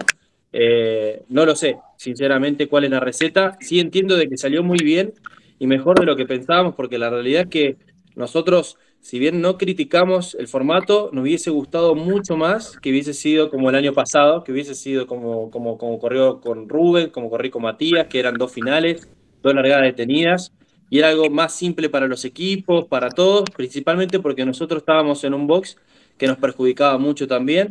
No lo sé, sinceramente, cuál es la receta. Sí entiendo de que salió muy bien y mejor de lo que pensábamos, porque la realidad es que nosotros, si bien no criticamos el formato, nos hubiese gustado mucho más que hubiese sido como el año pasado, que hubiese sido como corrió con Rubén, como corrí con Matías, que eran 2 finales, 2 largadas detenidas, y era algo más simple para los equipos, para todos, principalmente porque nosotros estábamos en un box que nos perjudicaba mucho también,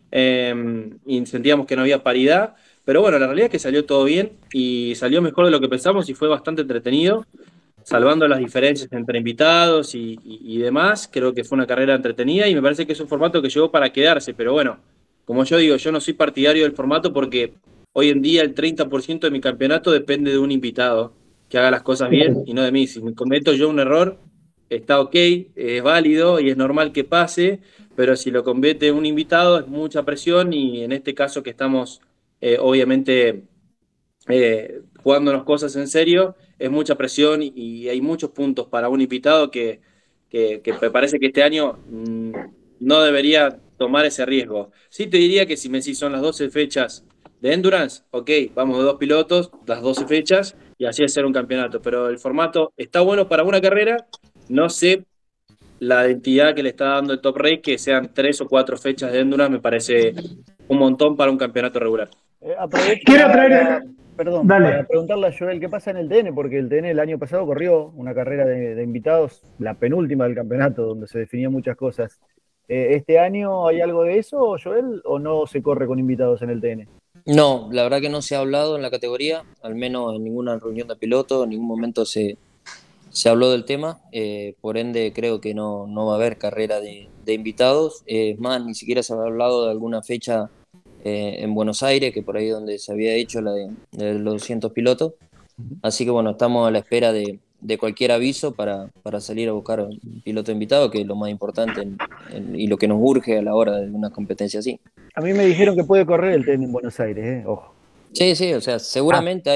y sentíamos que no había paridad, pero bueno, la realidad es que salió todo bien y salió mejor de lo que pensamos y fue bastante entretenido, salvando las diferencias entre invitados y demás. Creo que fue una carrera entretenida y me parece que es un formato que llegó para quedarse, pero bueno, como yo digo, yo no soy partidario del formato porque hoy en día el 30% de mi campeonato depende de un invitado que haga las cosas bien y no de mí. Si me cometo yo un error, está ok, es válido y es normal que pase, pero si lo comete un invitado es mucha presión y en este caso que estamos obviamente jugándonos cosas en serio, es mucha presión y hay muchos puntos para un invitado que me parece que este año no debería tomar ese riesgo. Sí te diría que si me decís son las 12 fechas de Endurance, ok, vamos de 2 pilotos, las 12 fechas y así hacer un campeonato, pero el formato está bueno para una carrera, no sé la identidad que le está dando el Top Race, que sean 3 o 4 fechas de Endurance, me parece un montón para un campeonato regular. Quiero traer... Perdón, para preguntarle a Joel, ¿qué pasa en el TN? Porque el TN el año pasado corrió una carrera de invitados, la penúltima del campeonato, donde se definían muchas cosas. ¿Este año hay algo de eso, Joel, o no se corre con invitados en el TN? No, la verdad que no se ha hablado en la categoría, al menos en ninguna reunión de pilotos, en ningún momento se habló del tema, por ende creo que no va a haber carrera de invitados. Es más, ni siquiera se ha hablado de alguna fecha en Buenos Aires, que por ahí donde se había hecho la de los 200 pilotos. Así que bueno, estamos a la espera de cualquier aviso para salir a buscar un piloto invitado, que es lo más importante y lo que nos urge a la hora de una competencia así. A mí me dijeron que puede correr el TN en Buenos Aires, ojo. Sí, o sea, seguramente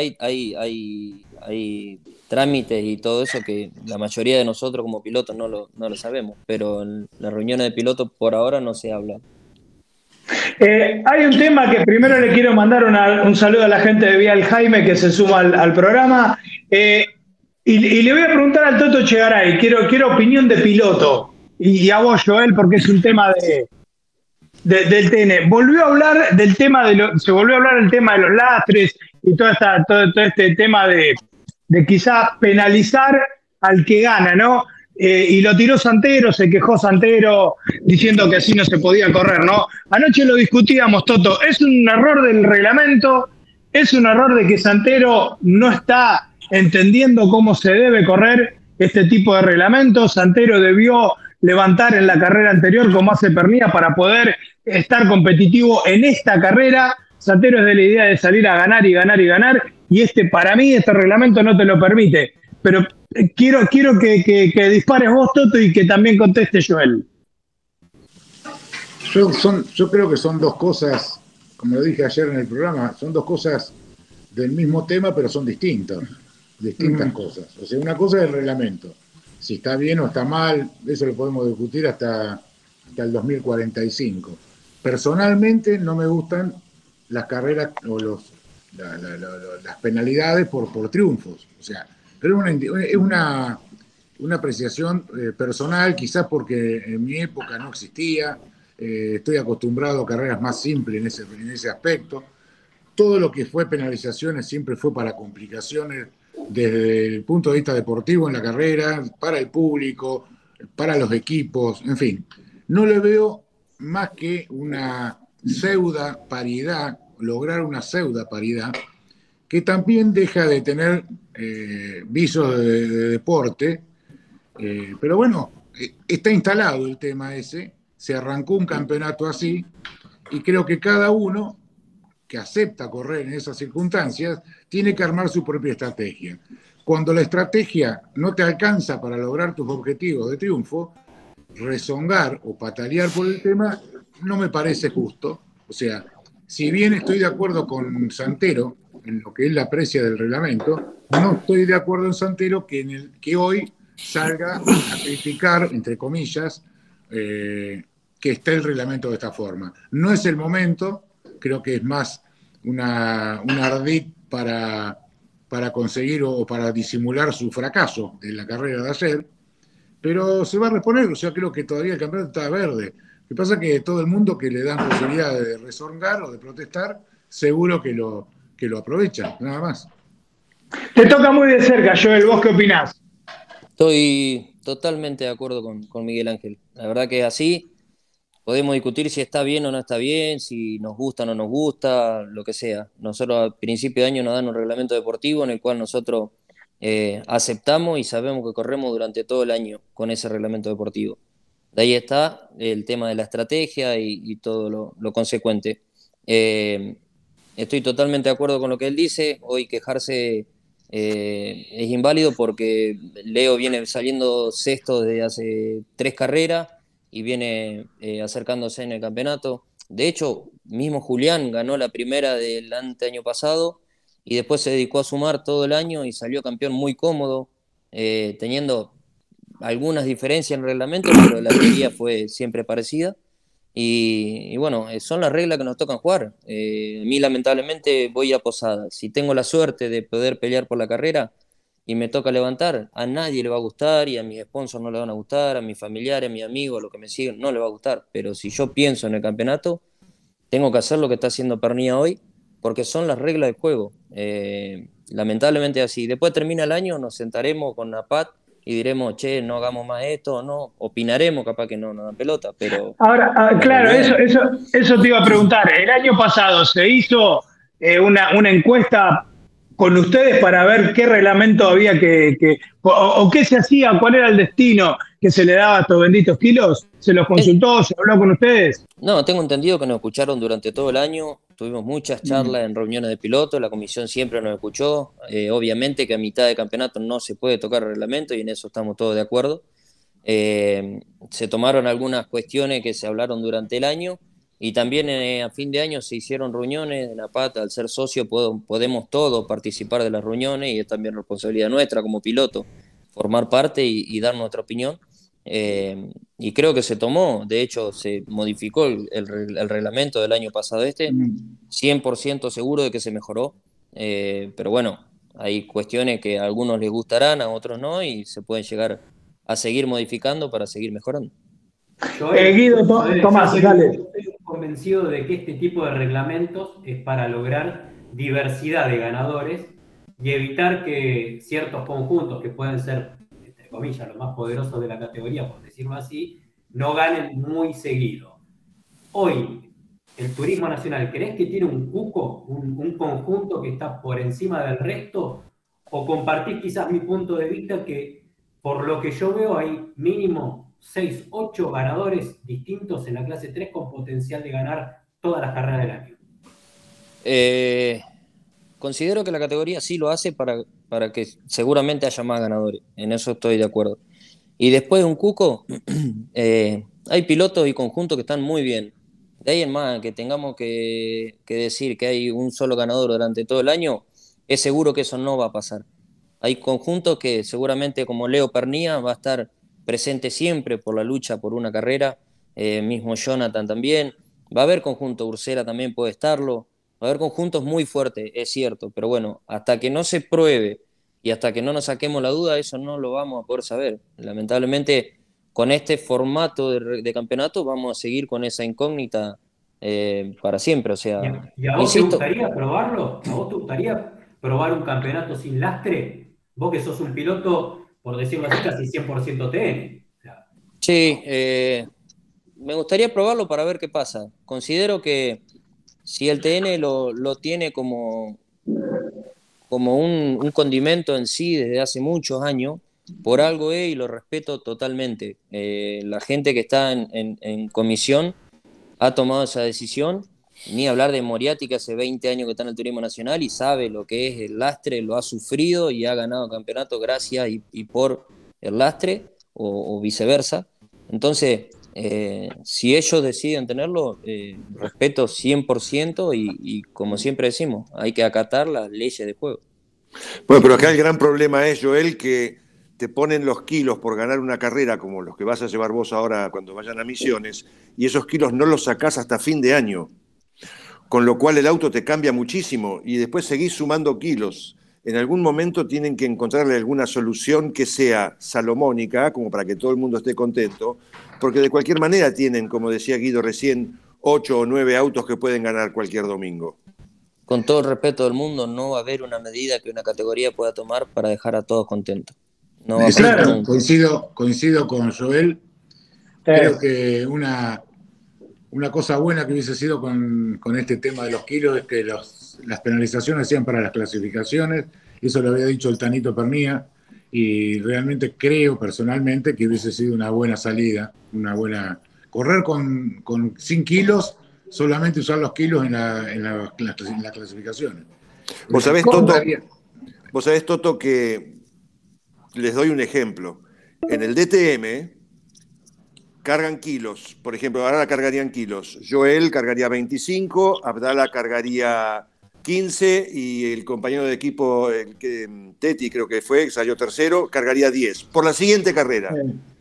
hay trámites y todo eso que la mayoría de nosotros como pilotos no lo sabemos, pero en las reuniones de pilotos por ahora no se habla. Hay un tema que primero le quiero mandar un saludo a la gente de Vial Jaime que se suma al programa, y le voy a preguntar al Toto Chegaray, quiero opinión de piloto, y a vos, Joel, porque es un tema del TN. Se volvió a hablar del tema de los lastres y todo este tema de quizás penalizar al que gana, ¿no? y lo tiró Santero, se quejó Santero diciendo que así no se podía correr, ¿no? Anoche lo discutíamos, Toto, es un error del reglamento, es un error de que Santero no está entendiendo cómo se debe correr este tipo de reglamentos. Santero debió levantar en la carrera anterior como hace Pernía para poder estar competitivo en esta carrera. Santero es de la idea de salir a ganar y ganar y ganar, y para mí este reglamento no te lo permite. Pero quiero que dispares vos, Toto, y que también conteste Joel. Yo creo que son dos cosas, como lo dije ayer en el programa, son dos cosas del mismo tema, pero son distintas cosas. O sea, una cosa es el reglamento. Si está bien o está mal, eso lo podemos discutir hasta el 2045. Personalmente no me gustan las carreras o las penalidades por triunfos. O sea, pero es una apreciación personal, quizás porque en mi época no existía. Estoy acostumbrado a carreras más simples en ese aspecto. Todo lo que fue penalizaciones siempre fue para complicaciones desde el punto de vista deportivo en la carrera, para el público, para los equipos, en fin. No le veo más que una pseudo paridad, lograr una pseudo paridad, que también deja de tener visos de deporte, pero bueno, está instalado el tema ese, se arrancó un campeonato así, y creo que cada uno que acepta correr en esas circunstancias tiene que armar su propia estrategia. Cuando la estrategia no te alcanza para lograr tus objetivos de triunfo, rezongar o patalear por el tema no me parece justo. O sea, si bien estoy de acuerdo con Santero en lo que él aprecia del reglamento, no estoy de acuerdo en Santero que hoy salga a criticar, entre comillas, que esté el reglamento de esta forma. No es el momento. Creo que es más un ardid para conseguir o para disimular su fracaso en la carrera de ayer, pero se va a reponer. O sea, creo que todavía el campeonato está verde. Lo que pasa es que todo el mundo que le dan posibilidad de rezongar o de protestar, seguro que lo aprovecha, nada más. Te toca muy de cerca, Joel. ¿Vos qué opinás? Estoy totalmente de acuerdo con Miguel Ángel. La verdad que es así. Podemos discutir si está bien o no está bien, si nos gusta o no nos gusta, lo que sea. Nosotros a principio de año nos dan un reglamento deportivo en el cual nosotros aceptamos y sabemos que corremos durante todo el año con ese reglamento deportivo. De ahí está el tema de la estrategia y todo lo consecuente. Estoy totalmente de acuerdo con lo que él dice. Hoy quejarse es inválido porque Leo viene saliendo sexto desde hace 3 carreras y viene acercándose en el campeonato. De hecho, mismo Julián ganó la primera del año pasado y después se dedicó a sumar todo el año y salió campeón muy cómodo, teniendo algunas diferencias en el reglamento, pero la teoría fue siempre parecida. Y bueno, son las reglas que nos tocan jugar. A mí lamentablemente voy a Posada. Si tengo la suerte de poder pelear por la carrera y me toca levantar, a nadie le va a gustar y a mis sponsors no le van a gustar, a mis familiares, a mis amigos, a los que me siguen, no le va a gustar. Pero si yo pienso en el campeonato, tengo que hacer lo que está haciendo Pernía hoy, porque son las reglas del juego. Lamentablemente así. Después termina el año, nos sentaremos con APAT y diremos, che, no hagamos más esto, no, opinaremos, capaz que no nos dan pelota, pero... Ahora, claro, eso te iba a preguntar. El año pasado se hizo una encuesta con ustedes para ver qué reglamento había o qué se hacía, cuál era el destino que se le daba a estos benditos kilos. ¿Se los consultó, se habló con ustedes? No, tengo entendido que nos escucharon durante todo el año. Tuvimos muchas charlas en reuniones de pilotos, la comisión siempre nos escuchó. Obviamente que a mitad de campeonato no se puede tocar el reglamento y en eso estamos todos de acuerdo. Se tomaron algunas cuestiones que se hablaron durante el año y también a fin de año se hicieron reuniones en APAT. Al ser socio podemos todos participar de las reuniones y es también responsabilidad nuestra como piloto formar parte y dar nuestra opinión. Y creo que se tomó, de hecho se modificó el reglamento del año pasado 100% seguro de que se mejoró, pero bueno, hay cuestiones que a algunos les gustarán, a otros no, y se pueden llegar a seguir modificando para seguir mejorando. Guido, Tomás, dale. Estoy convencido de que este tipo de reglamentos es para lograr diversidad de ganadores y evitar que ciertos conjuntos que pueden ser comillas, los más poderosos de la categoría, por decirlo así, no ganen muy seguido. Hoy, el turismo nacional, ¿crees que tiene un cuco, un conjunto que está por encima del resto? ¿O compartís quizás mi punto de vista que por lo que yo veo hay mínimo 6, 8 ganadores distintos en la clase 3 con potencial de ganar todas las carreras del año? Considero que la categoría sí lo hace para que seguramente haya más ganadores. En eso estoy de acuerdo. Y después de un cuco, hay pilotos y conjuntos que están muy bien. De ahí en más, que tengamos que decir que hay un solo ganador durante todo el año, es seguro que eso no va a pasar. Hay conjuntos que seguramente, como Leo Pernía, va a estar presente siempre por la lucha por una carrera, mismo Jonathan también. Va a haber conjuntos, Ursera también puede estarlo. Va a haber conjuntos muy fuertes, es cierto, pero bueno, hasta que no se pruebe y hasta que no nos saquemos la duda, eso no lo vamos a poder saber. Lamentablemente, con este formato de campeonato vamos a seguir con esa incógnita para siempre. O sea, ¿Y a vos insisto, te gustaría probarlo? ¿A vos te gustaría probar un campeonato sin lastre? Vos que sos un piloto, por decirlo así, casi 100% TN. O sea, sí, me gustaría probarlo para ver qué pasa. Considero que si el TN lo tiene como un condimento en sí desde hace muchos años, por algo es y lo respeto totalmente. La gente que está en comisión ha tomado esa decisión, ni hablar de Moriarty, que hace 20 años que está en el turismo nacional y sabe lo que es el lastre, lo ha sufrido y ha ganado campeonato gracias y por el lastre o viceversa. Entonces, si ellos deciden tenerlo, respeto 100% y como siempre decimos, hay que acatar las leyes de juego. Bueno, pero acá el gran problema es, Joel, que te ponen los kilos por ganar una carrera como los que vas a llevar vos ahora cuando vayan a Misiones, y esos kilos no los sacás hasta fin de año, con lo cual el auto te cambia muchísimo y después seguís sumando kilos. En algún momento tienen que encontrarle alguna solución que sea salomónica, como para que todo el mundo esté contento, porque de cualquier manera tienen, como decía Guido recién, 8 o 9 autos que pueden ganar cualquier domingo. Con todo el respeto del mundo, no va a haber una medida que una categoría pueda tomar para dejar a todos contentos. No va a pasar Claro, nunca. coincido con Joel. Creo que una cosa buena que hubiese sido con este tema de los kilos es que las penalizaciones sean para las clasificaciones. Eso lo había dicho el Tanito Pernía, y realmente creo personalmente que hubiese sido una buena salida, correr sin kilos, solamente usar los kilos en las clasificaciones. Vos sabés, Toto, que les doy un ejemplo. En el DTM cargan kilos. Por ejemplo, ahora cargarían kilos. Joel cargaría 25, Abdala cargaría 15 y el compañero de equipo, Teti creo que fue, que salió tercero, cargaría 10. Por la siguiente carrera.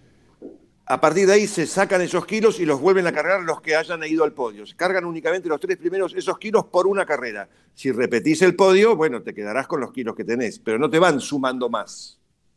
A partir de ahí se sacan esos kilos y los vuelven a cargar los que hayan ido al podio. Se cargan únicamente los 3 primeros esos kilos por una carrera. Si repetís el podio, bueno, te quedarás con los kilos que tenés, pero no te van sumando más.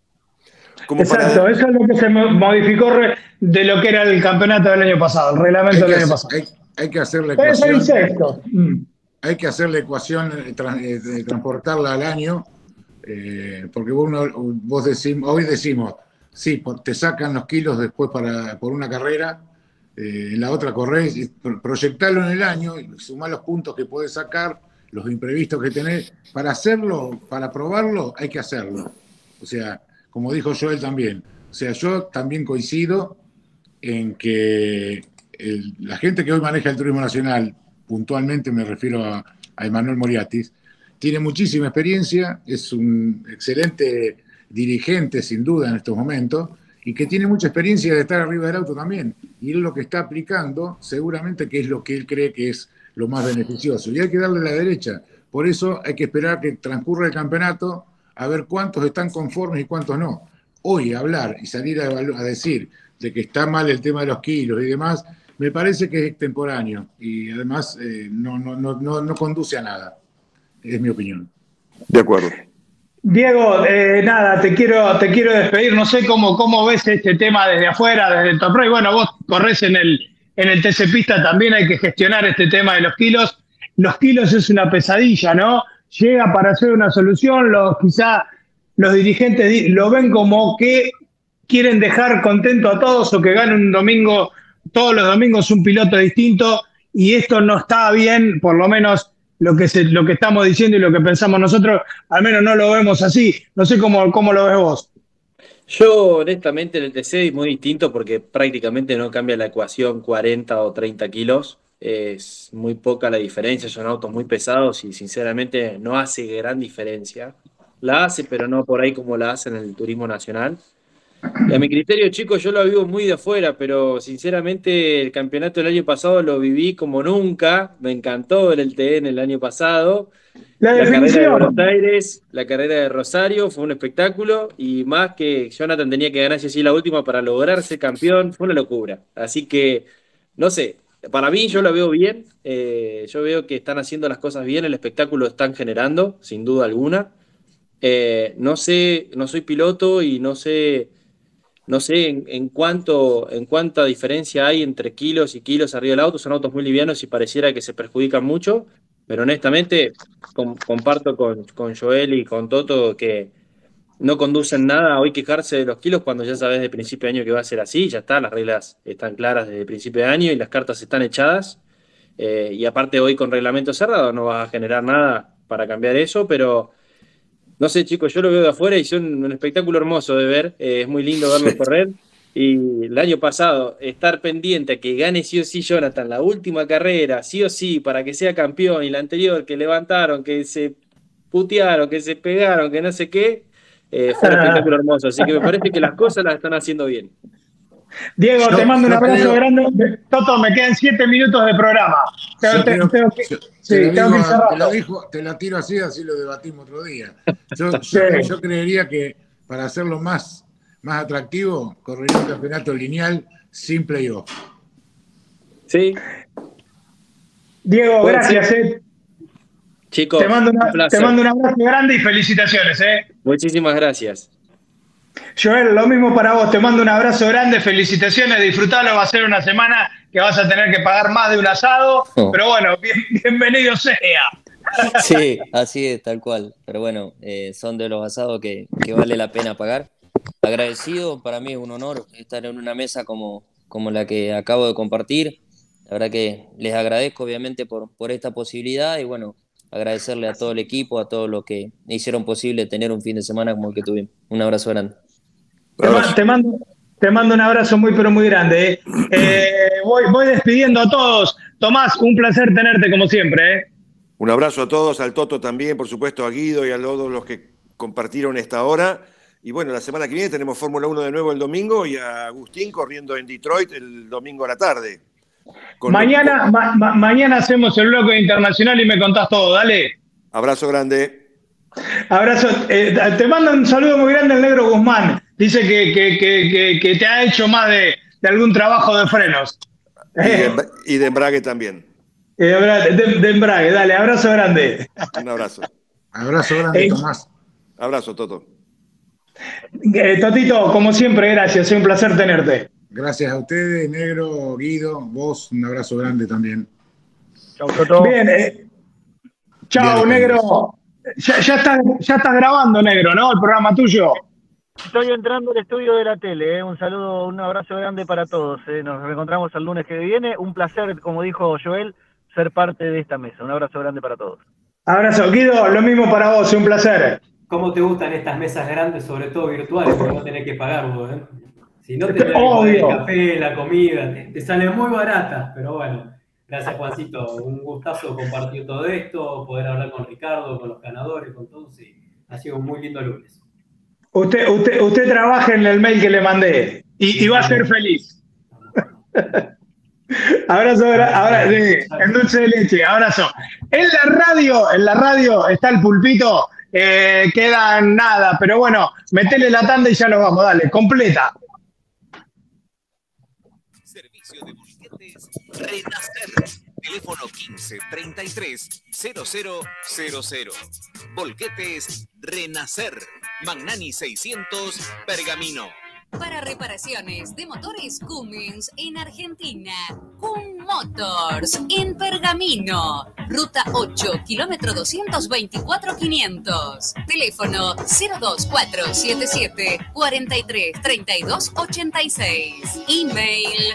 Exacto, eso es lo que se modificó de lo que era el campeonato del año pasado, el reglamento del año pasado. Hay que hacer la ecuación. Sexto. Hay que hacer la ecuación, transportarla al año, porque hoy decimos, sí, te sacan los kilos después por una carrera, en la otra corres, proyectarlo en el año, sumar los puntos que podés sacar, los imprevistos que tenés. Para hacerlo, para probarlo, hay que hacerlo. O sea, como dijo Joel también. O sea, yo también coincido en que la gente que hoy maneja el turismo nacional, puntualmente me refiero a Emanuel Moriatis, tiene muchísima experiencia, es un excelente dirigente sin duda en estos momentos, y que tiene mucha experiencia de estar arriba del auto también. Y él lo que está aplicando seguramente que es lo que él cree que es lo más beneficioso. Y hay que darle la derecha. Por eso hay que esperar que transcurra el campeonato a ver cuántos están conformes y cuántos no. Hoy hablar y salir a decir de que está mal el tema de los kilos y demás, me parece que es extemporáneo y además no conduce a nada. Es mi opinión. De acuerdo. Diego, nada, te quiero despedir. No sé cómo ves este tema desde afuera, desde el Top Race. Bueno, vos corres en el TC Pista, también hay que gestionar este tema de los kilos. Los kilos es una pesadilla, ¿no? Llega para hacer una solución, quizá los dirigentes lo ven como que quieren dejar contento a todos o que gane un domingo, todos los domingos un piloto distinto, y esto no está bien, por lo menos lo que estamos diciendo y lo que pensamos nosotros, al menos no lo vemos así. No sé cómo lo ves vos. Yo, honestamente, en el TC es muy distinto porque prácticamente no cambia la ecuación 40 o 30 kilos. Es muy poca la diferencia, son autos muy pesados y sinceramente no hace gran diferencia. La hace, pero no por ahí como la hace en el turismo nacional. Y a mi criterio, chicos, yo lo vivo muy de afuera, pero sinceramente el campeonato del año pasado lo viví como nunca. Me encantó ver el TN el año pasado. La carrera de Buenos Aires, la carrera de Rosario, fue un espectáculo y más que Jonathan tenía que ganar así la última para lograr ser campeón, fue una locura. Así que, no sé, para mí yo lo veo bien, yo veo que están haciendo las cosas bien, el espectáculo lo están generando, sin duda alguna. No sé, no soy piloto y no sé en cuánta diferencia hay entre kilos y kilos arriba del auto. Son autos muy livianos y pareciera que se perjudican mucho, pero honestamente comparto con Joel y con Toto que no conducen nada a hoy quejarse de los kilos cuando ya sabes de principio de año que va a ser así. Ya está, las reglas están claras desde el principio de año y las cartas están echadas. Y aparte hoy con reglamento cerrado no vas a generar nada para cambiar eso, pero no sé, chicos, yo lo veo de afuera y son un espectáculo hermoso de ver, es muy lindo verlo correr. Y el año pasado, estar pendiente a que gane sí o sí Jonathan la última carrera, sí o sí, para que sea campeón, y la anterior, que levantaron, que se putearon, que se pegaron, que no sé qué, fue un espectáculo hermoso. Así que me parece que las cosas las están haciendo bien. Diego, te mando un abrazo grande. Toto, me quedan 7 minutos de programa. Te lo tiro así lo debatimos otro día. Yo creería que para hacerlo más atractivo, correría un campeonato lineal sin playoff. Sí. Diego, gracias. Chicos, te mando un abrazo grande y felicitaciones. Muchísimas gracias. Joel, lo mismo para vos, te mando un abrazo grande, felicitaciones, disfrutalo, va a ser una semana que vas a tener que pagar más de un asado, pero bueno, bienvenido sea. Sí, así es, tal cual, pero bueno, son de los asados que vale la pena pagar. Agradecido, para mí es un honor estar en una mesa como la que acabo de compartir, la verdad que les agradezco obviamente por esta posibilidad y bueno, agradecerle a todo el equipo, a todos los que hicieron posible tener un fin de semana como el que tuvimos. Un abrazo grande. Te mando un abrazo muy, pero muy grande. Voy despidiendo a todos. Tomás, un placer tenerte como siempre. Un abrazo a todos, al Toto también, por supuesto, a Guido y a todos los que compartieron esta hora. Y bueno, la semana que viene tenemos Fórmula 1 de nuevo el domingo y a Agustín corriendo en Detroit el domingo a la tarde. Mañana hacemos el bloque internacional y me contás todo, dale. Abrazo grande. Abrazo. Te mando un saludo muy grande al Negro Guzmán. Dice que te ha hecho más de algún trabajo de frenos. Y de embrague también. De embrague, dale, abrazo grande. Un abrazo. Abrazo grande, Tomás. Abrazo, Toto. Totito, como siempre, gracias, es un placer tenerte. Gracias a ustedes, Negro, Guido, vos, un abrazo grande también. Chau, Toto. Bien, chau, Negro. Ya estás grabando, Negro, ¿no? El programa tuyo. Estoy entrando al estudio de la tele, un saludo, un abrazo grande para todos. Nos reencontramos el lunes que viene. Un placer, como dijo Joel, ser parte de esta mesa. Un abrazo grande para todos. Abrazo, Guido, lo mismo para vos, un placer. ¿Cómo te gustan estas mesas grandes, sobre todo virtuales, porque no tenés que pagar vos, ¿eh? Si no, te tenés que pagar el café, la comida, te sale muy barata, pero bueno. Gracias, Juancito. Un gustazo compartir todo esto, poder hablar con Ricardo, con los ganadores, con todos. Sí, ha sido un muy lindo lunes. Usted trabaja en el mail que le mandé y va a ser feliz. Abrazo, en dulce de leche, abrazo. En la radio está el pulpito, quedan nada, pero bueno, metele la tanda y ya nos vamos, dale, completa. Servicio de Volquetes Renacer. Teléfono 1533-0000. Volquetes Renacer. Magnani 600, Pergamino. Para reparaciones de motores Cummins en Argentina, Cum Motors en Pergamino. Ruta 8, kilómetro 224-500. Teléfono 02477 43 32 86. Email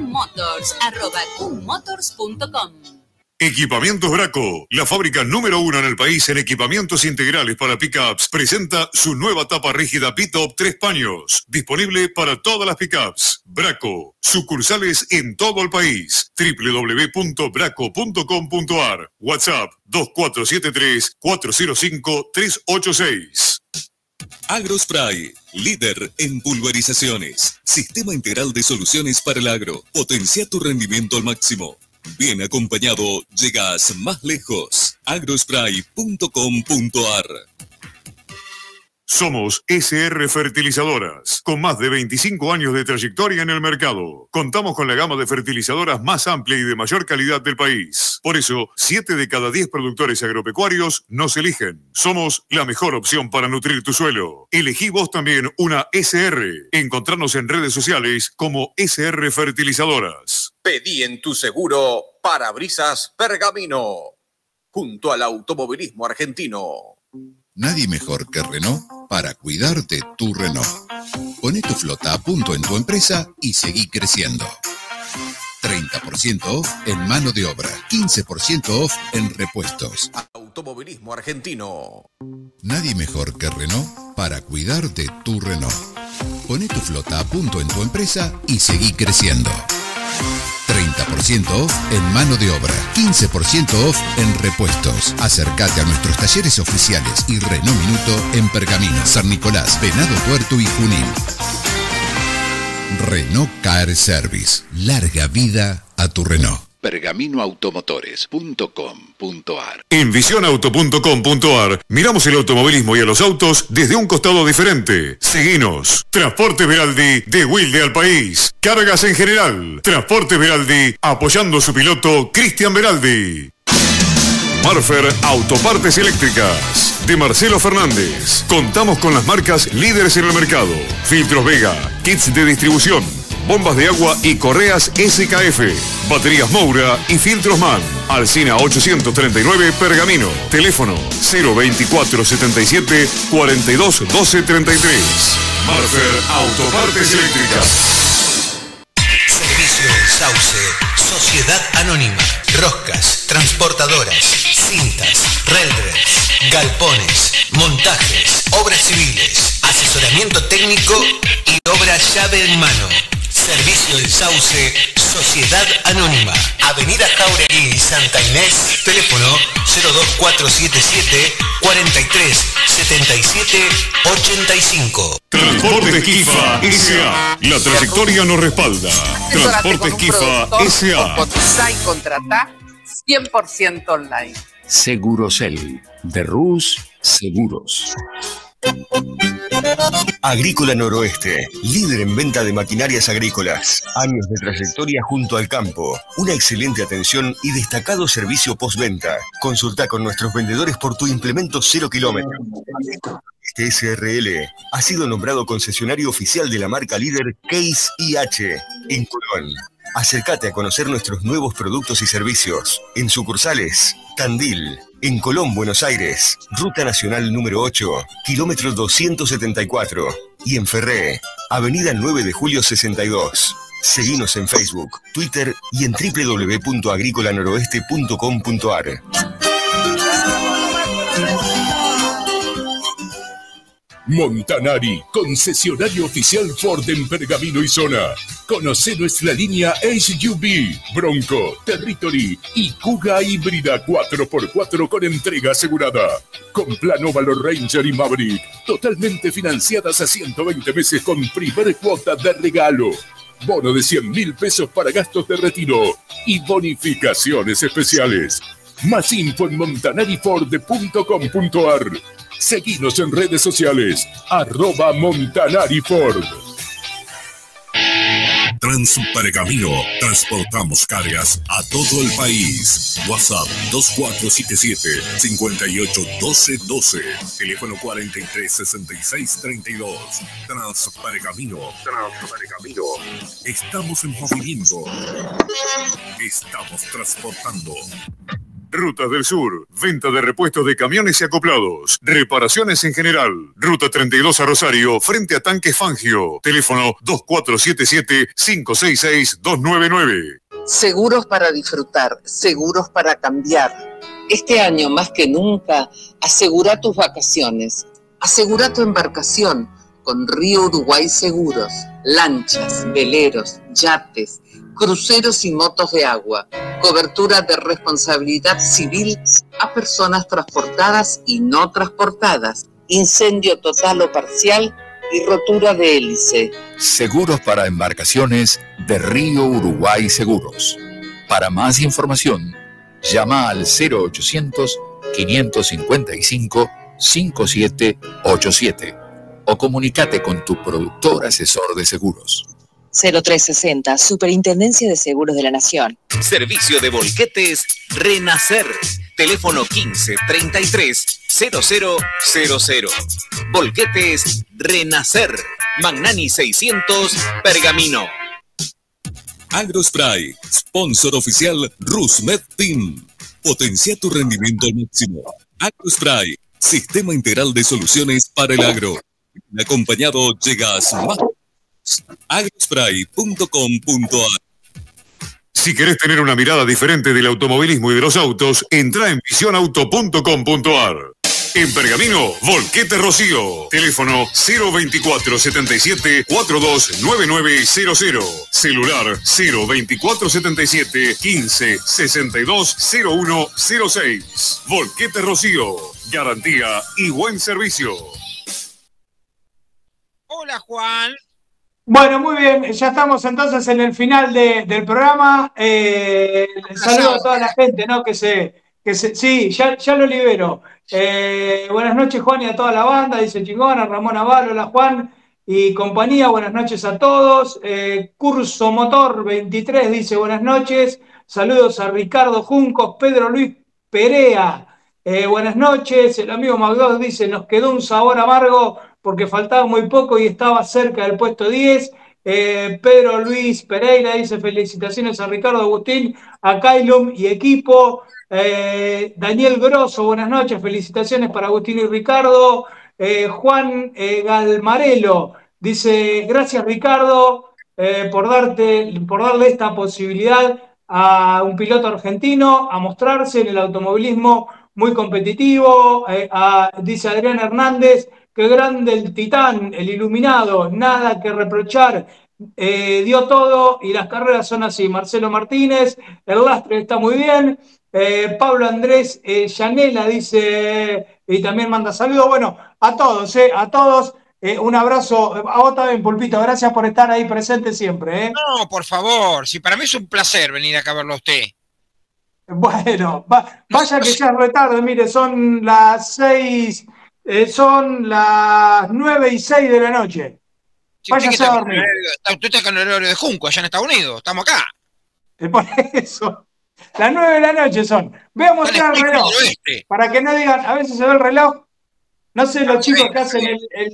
gunmotors@gunmotors.com. Equipamientos Braco, la fábrica número 1 en el país en equipamientos integrales para pickups, presenta su nueva tapa rígida P-Top 3 paños, disponible para todas las pickups. Braco, sucursales en todo el país. www.braco.com.ar. WhatsApp 2473-405-386. Agrospray, líder en pulverizaciones. Sistema integral de soluciones para el agro. Potencia tu rendimiento al máximo. Bien acompañado, llegas más lejos. agrospray.com.ar. Somos SR Fertilizadoras, con más de 25 años de trayectoria en el mercado. Contamos con la gama de fertilizadoras más amplia y de mayor calidad del país. Por eso, 7 de cada 10 productores agropecuarios nos eligen. Somos la mejor opción para nutrir tu suelo. Elegí vos también una SR. Encontrarnos en redes sociales como SR Fertilizadoras. Pedí en tu seguro Parabrisas Pergamino, junto al automovilismo argentino. Nadie mejor que Renault para cuidar de tu Renault. Poné tu flota a punto en tu empresa y seguí creciendo. 30% off en mano de obra, 15% off en repuestos. Automovilismo argentino. Nadie mejor que Renault para cuidar de tu Renault. Poné tu flota a punto en tu empresa y seguí creciendo. 30% off en mano de obra, 15% off en repuestos. Acércate a nuestros talleres oficiales y Renault Minuto en Pergamino, San Nicolás, Venado Tuerto y Junín. Renault Car Service. Larga vida a tu Renault. Pergaminoautomotores.com.ar. En visionauto.com.ar miramos el automovilismo y a los autos desde un costado diferente. Seguinos. Transporte Veraldi, de Wilde al país. Cargas en general. Transporte Veraldi, apoyando su piloto Cristian Veraldi. Marfer Autopartes Eléctricas, de Marcelo Fernández. Contamos con las marcas líderes en el mercado. Filtros Vega, kits de distribución, bombas de agua y correas SKF, baterías Moura y filtros MAN. Alsina 839 Pergamino. Teléfono 02477 42 12 33. Marfer Autopartes Eléctricas. Servicio del Sauce, Sociedad Anónima, roscas, transportadoras, cintas, relders, galpones, montajes, obras civiles, asesoramiento técnico y obra llave en mano. Servicio del Sauce, Sociedad Anónima, Avenida Jauregui y Santa Inés, teléfono 02477 43 77 85. Transporte Esquifa S.A. La trayectoria nos respalda. Transporte Esquifa S.A. Cotizá y contratá 100% online. Segurosel, de Rus Seguros. Agrícola Noroeste, líder en venta de maquinarias agrícolas. Años de trayectoria junto al campo, una excelente atención y destacado servicio postventa. Consulta con nuestros vendedores por tu implemento 0 kilómetros. Este SRL ha sido nombrado concesionario oficial de la marca líder Case IH en Colón. Acércate a conocer nuestros nuevos productos y servicios en sucursales Tandil, en Colón, Buenos Aires, Ruta Nacional número 8, kilómetro 274, y en Ferré, Avenida 9 de Julio 62. Seguinos en Facebook, Twitter y en www.agricolanoroeste.com.ar. Montanari, concesionario oficial Ford en Pergamino y zona. Conoce nuestra línea SUV, Bronco, Territory y Kuga híbrida 4x4 con entrega asegurada. Con plan óvalo Ranger y Maverick, totalmente financiadas a 120 meses con primer cuota de regalo. Bono de 100.000 pesos para gastos de retiro y bonificaciones especiales. Más info en montanariford.com.ar. Seguinos en redes sociales, @MontanariFord. Transpergamino, transportamos cargas a todo el país. WhatsApp 2477-581212. Teléfono 436632. Transpergamino. Estamos en movimiento. Estamos transportando. Rutas del Sur, venta de repuestos de camiones y acoplados, reparaciones en general. Ruta 32 a Rosario, frente a Tanque Fangio. Teléfono 2477-566-299. Seguros para disfrutar, seguros para cambiar. Este año más que nunca, asegura tus vacaciones, asegura tu embarcación con Río Uruguay Seguros, lanchas, veleros, yates, cruceros y motos de agua, cobertura de responsabilidad civil a personas transportadas y no transportadas, incendio total o parcial y rotura de hélice. Seguros para embarcaciones de Río Uruguay Seguros. Para más información, llama al 0800-555-5787 o comunícate con tu productor asesor de seguros. 0360, Superintendencia de Seguros de la Nación. Servicio de volquetes Renacer. Teléfono 15 33 0000. Volquetes Renacer. Magnani 600, Pergamino. Agrospray, sponsor oficial Rusmed Team. Potencia tu rendimiento al máximo. Agrospray, sistema integral de soluciones para el agro. Acompañado llegas más. Agrospray.com.ar. Si querés tener una mirada diferente del automovilismo y de los autos, entra en visionauto.com.ar. En Pergamino, Volquete Rocío. Teléfono 02477 429900. Celular 02477 15 62 0106. Volquete Rocío. Garantía y buen servicio. Hola, Juan. Bueno, muy bien, ya estamos entonces en el final del programa. Saludo a toda la gente, ¿no? Sí, ya lo libero. Buenas noches, Juan, y a toda la banda, dice Chingona, Ramón Avalo, hola Juan y compañía, buenas noches a todos. Curso Motor 23 dice buenas noches, saludos a Ricardo Juncos, Pedro Luis Perea, buenas noches. El amigo Magdós dice, nos quedó un sabor amargo porque faltaba muy poco y estaba cerca del puesto 10. Pedro Luis Pereira dice felicitaciones a Ricardo, Agustín, a Kailum y equipo. Daniel Grosso, buenas noches, felicitaciones para Agustín y Ricardo. Juan Galmarelo dice gracias Ricardo por darle esta posibilidad a un piloto argentino a mostrarse en el automovilismo muy competitivo. Dice Adrián Hernández, qué grande el titán, el iluminado, nada que reprochar, dio todo y las carreras son así. Marcelo Martínez, el lastre está muy bien. Pablo Andrés Llanela dice, y también manda saludos. Bueno, a todos, un abrazo. A vos también, Pulpito, gracias por estar ahí presente siempre. No, por favor, si para mí es un placer venir acá a verlo a usted. Bueno, vaya que ya es retarde, mire, son las 6, son las 9:06 de la noche. Sí, Váyase a dormir. Usted está con el horario de Junco, allá en Estados Unidos, estamos acá. Por eso, las 9 de la noche son. Voy a mostrar el reloj, para que no digan, a veces se ve el reloj, no sé, los chicos que hacen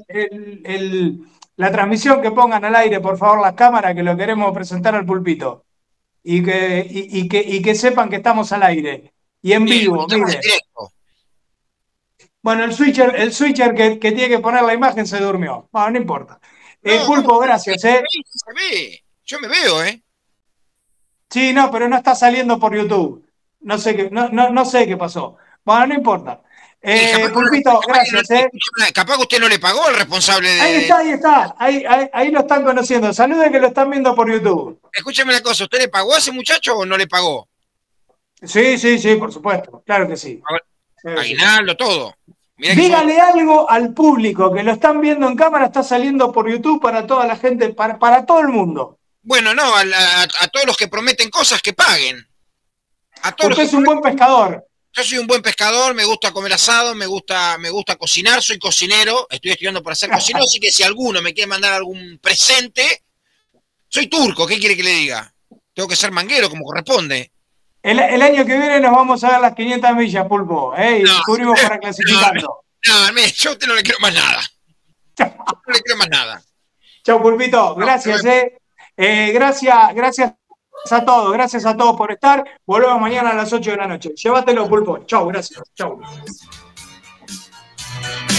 la transmisión, que pongan al aire, por favor, las cámaras, que lo queremos presentar al Pulpito. Y que sepan que estamos al aire y en vivo, mire. Bueno, el switcher que tiene que poner la imagen se durmió. Bueno, no importa. Pulpo, gracias. Se ve. Yo me veo, Sí, no, pero no está saliendo por YouTube. No sé qué pasó. Bueno, no importa. Pulpito, gracias. Capaz que usted no le pagó al responsable de... Ahí está. Ahí lo están conociendo. Saluden que lo están viendo por YouTube. Escúchame una cosa, ¿usted le pagó a ese muchacho o no le pagó? Sí, por supuesto. Claro que sí. Aguinaldo, todo. Dígale algo al público, que lo están viendo en cámara, está saliendo por YouTube para toda la gente, para todo el mundo. Bueno, no, a todos los que prometen cosas que paguen. Usted es un buen pescador. Yo soy un buen pescador, me gusta comer asado, me gusta cocinar, soy cocinero, estoy estudiando para ser cocinero, así que si alguno me quiere mandar algún presente, soy turco, ¿qué quiere que le diga? Tengo que ser manguero como corresponde. El año que viene nos vamos a ver las 500 millas, Pulpo, y cubrimos para clasificando. No, yo a usted no le quiero más nada. No le quiero más nada. Chau, Pulpito, gracias, gracias gracias a todos por estar. Volvemos mañana a las 8 de la noche. Llévatelo, Pulpo. Chau, gracias. Chau.